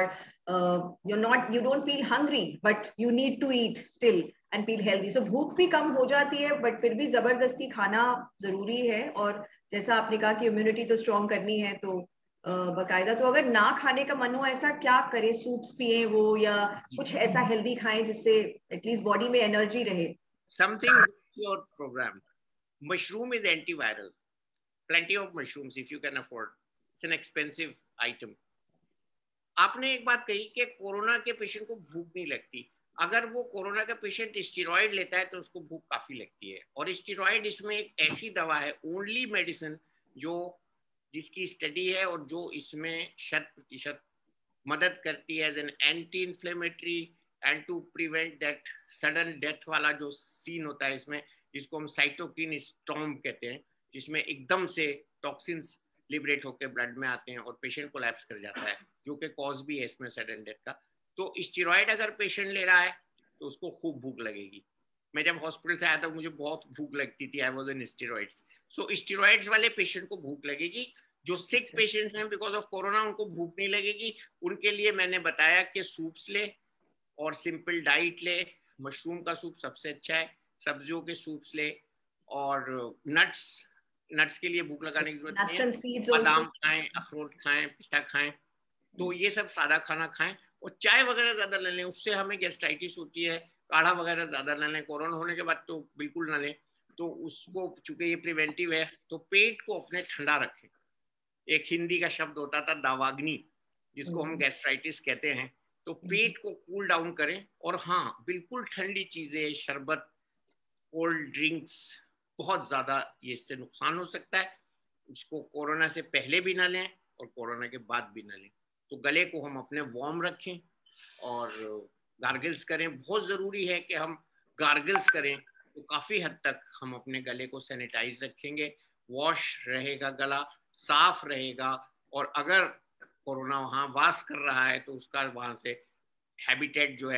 you don't feel hungry, but you need to eat still and feel healthy. So भूख भी कम हो जाती है, बट फिर भी जबरदस्ती खाना जरूरी है। और जैसा आपने कहा कि इम्यूनिटी तो स्ट्रॉन्ग करनी है, तो बकायदा तो अगर ना खाने का मन हो, ऐसा क्या करें? सूप्स पिए वो, या कुछ ऐसा हेल्दी खाएं जिससे एटलीस्ट बॉडी में एनर्जी रहे? Something your program. Mushroom is antiviral, plenty of mushrooms if you can afford. It's an expensive item. आपने एक बात कही कि कोरोना के पेशेंट को भूख नहीं लगती। अगर वो कोरोना का पेशेंट स्टेरॉइड लेता है तो उसको भूख काफी लगती है। और स्टेरॉइड इसमें एक ऐसी दवा है, ओनली मेडिसिन जो जिसकी स्टडी है और जो इसमें 100% मदद करती है as an anti inflammatory and to prevent that sudden death वाला जो सीन होता है इसमें, जिसको हम साइटोकिन स्टॉर्म कहते हैं, जिसमें एकदम से टॉक्सिन्स लिबरेट होकर ब्लड में आते हैं और पेशेंट कोलैप्स कर जाता है, जो कि कॉज भी है इसमें सडन डेथ का। तो स्टेरॉइड अगर पेशेंट ले रहा है तो उसको खूब भूख लगेगी। मैं जब हॉस्पिटल से आया था मुझे बहुत भूख लगती थी, I was on steroids. So steroids वाले पेशेंट को भूख लगेगी। जो सिक पेशेंट हैं बिकॉज ऑफ कोरोना उनको भूख नहीं लगेगी। उनके लिए मैंने बताया कि सूप्स ले और सिंपल डाइट ले। मशरूम का सूप सबसे अच्छा है, सब्जियों के सूप्स ले, और नट्स के लिए भूख लगाने की जरूरत नहीं है। बादाम खाएं, अखरोट खाएं, पिस्ता खाएं, तो ये सब सादा खाना खाएं। और चाय वगैरह ज्यादा ले लें, उससे हमें गैस्ट्राइटिस होती है काढ़ा वगैरह ज्यादा ना लें, कोरोना होने के बाद तो बिल्कुल ना लें। तो उसको चूंकि ये प्रिवेंटिव है तो पेट को अपने ठंडा रखें। एक हिंदी का शब्द होता था दावाग्नि, जिसको हम गैस्ट्राइटिस कहते हैं। तो पेट को कूल डाउन करें, और हाँ बिल्कुल ठंडी चीजें, शरबत, कोल्ड ड्रिंक्स बहुत ज्यादा ये इससे नुकसान हो सकता है। इसको कोरोना से पहले भी ना लें और कोरोना के बाद भी ना लें। तो गले को हम अपने वार्म रखें और गार्गल्स करें। बहुत ज़रूरी है कि हम गार्गल्स करें, तो काफ़ी हद तक हम अपने गले को सैनिटाइज रखेंगे, वॉश रहेगा, गला साफ रहेगा। और अगर कोरोना वहाँ वास कर रहा है तो उसका वहाँ से हैबिटेट जो है।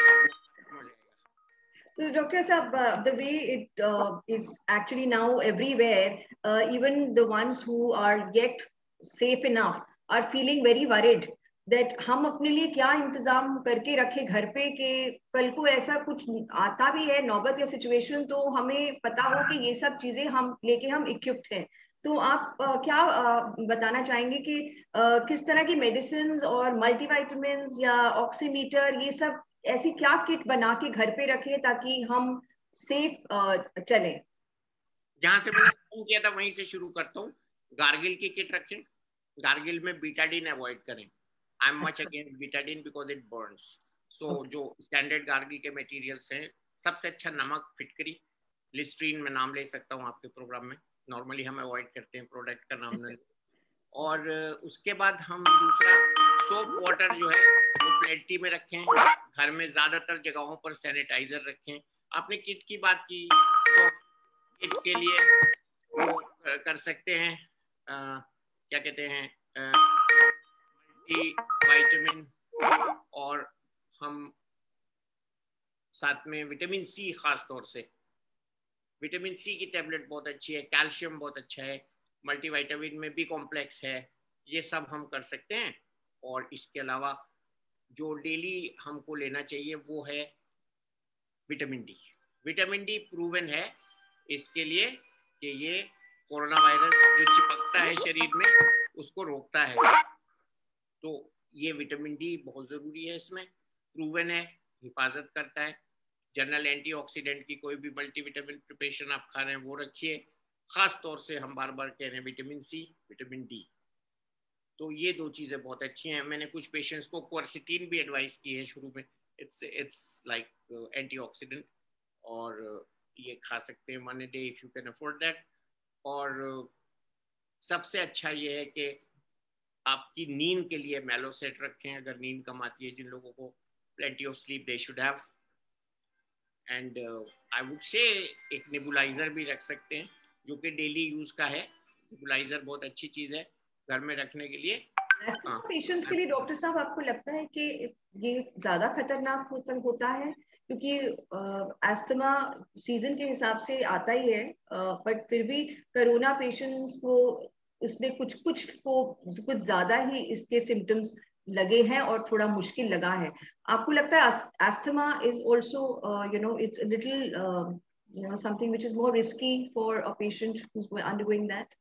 So, Dr. Saab, the way it is actually now everywhere, even the ones who are yet safe enough are feeling very worried that हम अपने लिए क्या इंतजाम करके रखे घर पे कि कल को ऐसा कुछ आता भी है नौबत या सिचुएशन, तो हमें पता हो कि ये सब चीजें हम लेके हम इक्विप्ड हैं। तो आप क्या बताना चाहेंगे कि किस तरह की मेडिसिन और मल्टीविटामिन या ऑक्सीमीटर ये सब ऐसी क्या किट बना के घर पे रखें ताकि हम सेफ चलें? जहां से मैंने फोन किया था वहीं से शुरू करता हूँ। गार्गिल की किट रखें। गार्गिल में बीटाडीन अवॉइड करें। I am much against Betadine because it burns. So जो स्टैंडर्ड गार्गिल के मटेरियल्स हैं, सबसे अच्छा नमक, फिटकरी, लिस्ट्रीन में नाम ले सकता हूँ आपके प्रोग्राम में। नॉर्मली हम अवॉइड करते हैं प्रोडक्ट का नाम नहीं। और उसके बाद हम दूसरा सोप वाटर जो है वो प्लेटी में रखें। घर में ज्यादातर जगहों पर सैनिटाइजर रखें। आपने किट की बात की, तो किट के लिए वो कर सकते हैं, क्या कहते हैं, विटामिन, और हम साथ में विटामिन सी, खास तौर से विटामिन सी की टैबलेट बहुत अच्छी है, कैल्शियम बहुत अच्छा है, मल्टीविटामिन में भी कॉम्प्लेक्स है, ये सब हम कर सकते हैं। और इसके अलावा जो डेली हमको लेना चाहिए वो है vitamin D. Vitamin D proven है इसके लिए कि ये कोरोना वायरस जो चिपकता है शरीर में उसको रोकता है। तो ये विटामिन डी बहुत ज़रूरी है, इसमें प्रूवन है, हिफाजत करता है। जनरल एंटीऑक्सीडेंट की कोई भी मल्टीविटामिन प्रिपरेशन आप खा रहे हैं वो रखिए। खास तौर से हम बार बार कह रहे हैं विटामिन सी, विटामिन डी। तो ये दो चीज़ें बहुत अच्छी हैं। मैंने कुछ पेशेंट्स को क्वर्सिटीन भी एडवाइस की है शुरू में। इट्स लाइक एंटीऑक्सीडेंट, और ये खा सकते हैं 1 day if you can afford that. और सबसे अच्छा ये है कि आपकी नींद के लिए मेलोसेट रखें। अगर नींद कम आती है जिन लोगों को, plenty of sleep they should have. And I would say एक नेबुलाइजर भी रख सकते हैं जो कि डेली यूज का है। नेबुलाइजर बहुत अच्छी चीज है घर में रखने के लिए। पेशेंट्स के लिए डॉक्टर साहब आपको लगता है कि ये ज्यादा खतरनाक होता है? क्योंकि अस्थमा सीजन के हिसाब से आता ही है, बट फिर भी कोरोना पेशेंट्स को इसमें कुछ कुछ ज्यादा ही इसके सिम्टम्स लगे हैं और थोड़ा मुश्किल लगा है। आपको लगता है asthma is also it's a little something which is more risky for a patient who is undergoing that?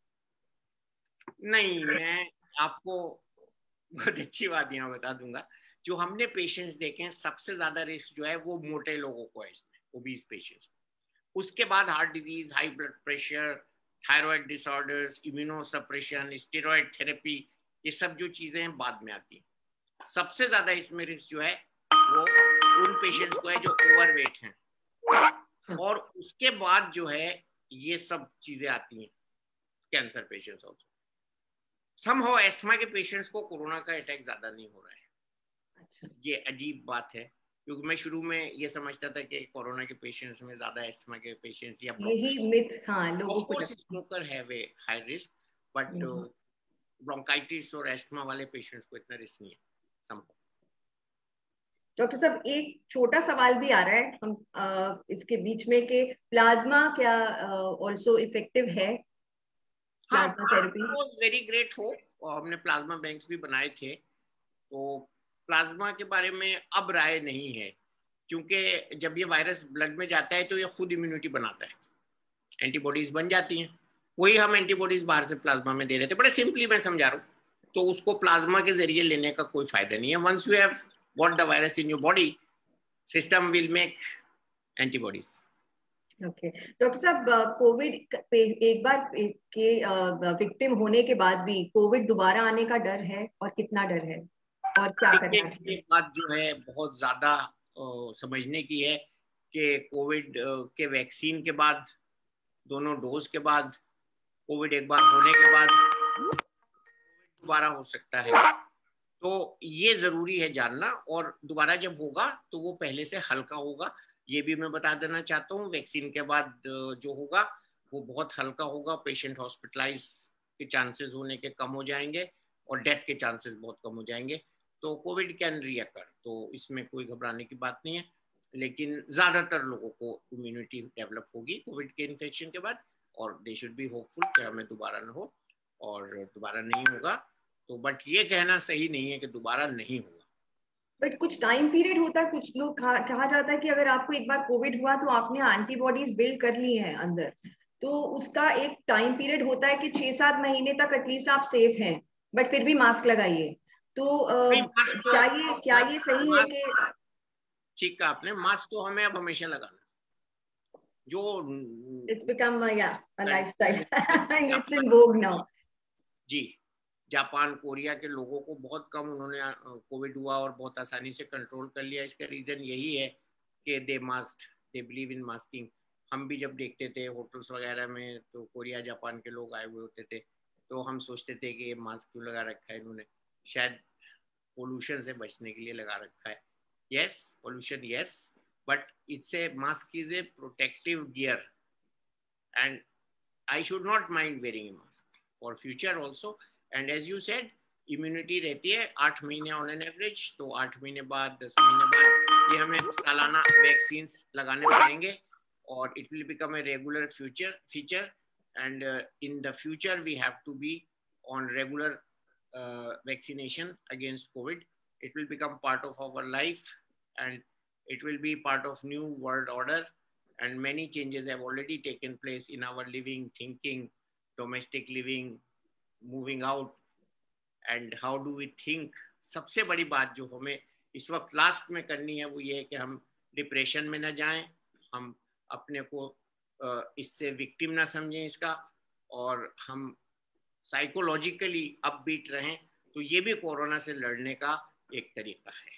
नहीं, मैं आपको बहुत अच्छी बात यहाँ बता दूंगा। जो हमने पेशेंट्स देखे हैं, सबसे ज्यादा रिस्क जो है वो मोटे लोगों को है इसमें, ओबीस पेशेंट्स। उसके बाद heart disease, high blood pressure, thyroid disorders, immunosuppression, steroid therapy, ये सब जो चीजें हैं बाद में आती हैं। सबसे ज्यादा इसमें रिस्क जो है वो उन पेशेंट्स को है जो ओवरवेट हैं। और उसके बाद जो है ये सब चीजें आती हैं, cancer patients also. Somehow asthma के पेशेंट्स को कोरोना का अटैक ज्यादा नहीं हो रहा है। ये अजीब बात है, क्योंकि मैं शुरू में ये समझता था कि कोरोना के पेशेंट्स में ज्यादा एस्थमा के पेशेंट्स या यही मिथ, हाँ, लोगों को smoker have a high risk, but bronchitis और एस्थमा वाले पेशेंट्स को इतना रिस्क नहीं है समहाउ। डॉक्टर साहब, एक छोटा सवाल भी आ रहा है हम इसके बीच में कि प्लाज्मा क्या आल्सो इफेक्टिव है? प्लाज्मा थेरेपी वेरी ग्रेट हो, और हमने प्लाज्मा बैंक्स भी बनाए थे। तो प्लाज्मा के बारे में अब राय नहीं है, क्योंकि जब ये वायरस ब्लड में जाता है तो ये खुद इम्यूनिटी बनाता है, एंटीबॉडीज बन जाती हैं। वही हम एंटीबॉडीज बाहर से प्लाज्मा में दे रहे थे। बड़े सिंपली मैं समझा रहा हूँ। तो उसको प्लाज्मा के जरिए लेने का कोई फायदा नहीं है। Once you have got the virus in your body, system will make antibodies. Okay doctor साहब, कोविड पे एक बार के विक्टिम होने के बाद भी कोविड दोबारा आने का डर है, और कितना डर है, और क्या करना चाहिए? एक बात जो है बहुत ज्यादा समझने की है कि कोविड के वैक्सीन के बाद, दोनों डोज के बाद, कोविड एक बार होने के बाद दोबारा हो सकता है। तो ये जरूरी है जानना, और दोबारा जब होगा तो वो पहले से हल्का होगा। ये भी मैं बता देना चाहता हूँ, वैक्सीन के बाद जो होगा वो बहुत हल्का होगा, पेशेंट हॉस्पिटलाइज के चांसेस होने के कम हो जाएंगे और डेथ के चांसेस बहुत कम हो जाएंगे। तो कोविड कैन रीअकर, तो इसमें कोई घबराने की बात नहीं है। लेकिन ज़्यादातर लोगों को इम्यूनिटी डेवलप होगी कोविड के इन्फेक्शन के बाद, और दे शुड बी होपफुल कि हमें दोबारा ना हो, और दोबारा नहीं होगा। तो बट ये कहना सही नहीं है कि दोबारा नहीं होगा। बट कुछ टाइम पीरियड होता है, कुछ लोग कहा जाता है कि अगर आपको एक बार कोविड हुआ तो आपने एंटीबॉडीज बिल्ड कर ली हैं अंदर, तो उसका एक टाइम पीरियड होता है कि 6-7 महीने तक एटलीस्ट आप सेफ हैं, बट फिर भी मास्क लगाइए। तो क्या ये सही है कि? ठीक कहा आपने, मास्क तो हमें अब हमेशा लगाना, जो it's become a lifestyle, it's in vogue now. जी, जापान कोरिया के लोगों को बहुत कम उन्होंने कोविड हुआ और बहुत आसानी से कंट्रोल कर लिया। इसका रीजन यही है कि दे बिलीव इन मास्किंग। हम भी जब देखते थे होटल्स वगैरह में तो कोरिया जापान के लोग आए हुए होते थे, तो हम सोचते थे कि ये मास्क क्यों लगा रखा है इन्होंने, शायद पोल्यूशन से बचने के लिए लगा रखा है। Yes, pollution yes, but it's a mask is a protective gear, and I should not mind wearing a mask for future also. And as you said, immunity रहती है 8 महीने on an average, तो 8 महीने बाद, 10 महीने बाद ये हमें सालाना वैक्सीन्स लगाने पड़ेंगे, और it will become a regular feature. And in the future we have to be on regular vaccination against COVID. It will become part of our life, and it will be part of new world order. And many changes have already taken place in our living, thinking, domestic living, moving out, and how do we think. सबसे बड़ी बात जो हमें इस वक्त last में करनी है वो ये है कि हम डिप्रेशन में न जाएं, हम अपने को इससे विक्टिम ना समझें इसका, और हम साइकोलॉजिकली अपबीट रहें। तो ये भी कोरोना से लड़ने का एक तरीका है।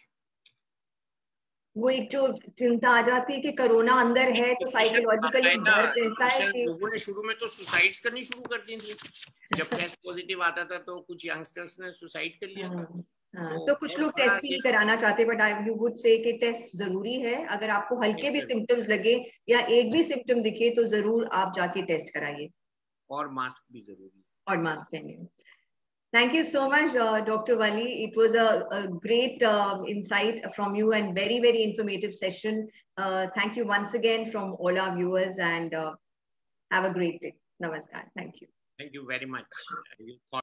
वो एक जो चिंता आ जाती है कि कोरोना अंदर है, तो साइकोलॉजिकली डर रहता है कि लोगों ने शुरू में तो सुसाइड्स करनी शुरू कर दी थी। जब टेस्ट पॉजिटिव आता था तो कुछ यंगस्टर्स ने सुसाइड कर लिया था। तो कुछ लोग टेस्ट भी नहीं कराना चाहते, बट आई वुड से कि टेस्ट जरूरी है। अगर आपको हल्के भी सिम्टम्स लगे या एक भी सिम्टम दिखे तो जरूर आप जाके टेस्ट कराइए, और मास्क भी जरूरी है, और मास्क पहनिए। Thank you so much, Dr. Wali. It was a great insight from you and very, very informative session. Thank you once again from all our viewers, and have a great day. Namaskar. Thank you. Thank you very much.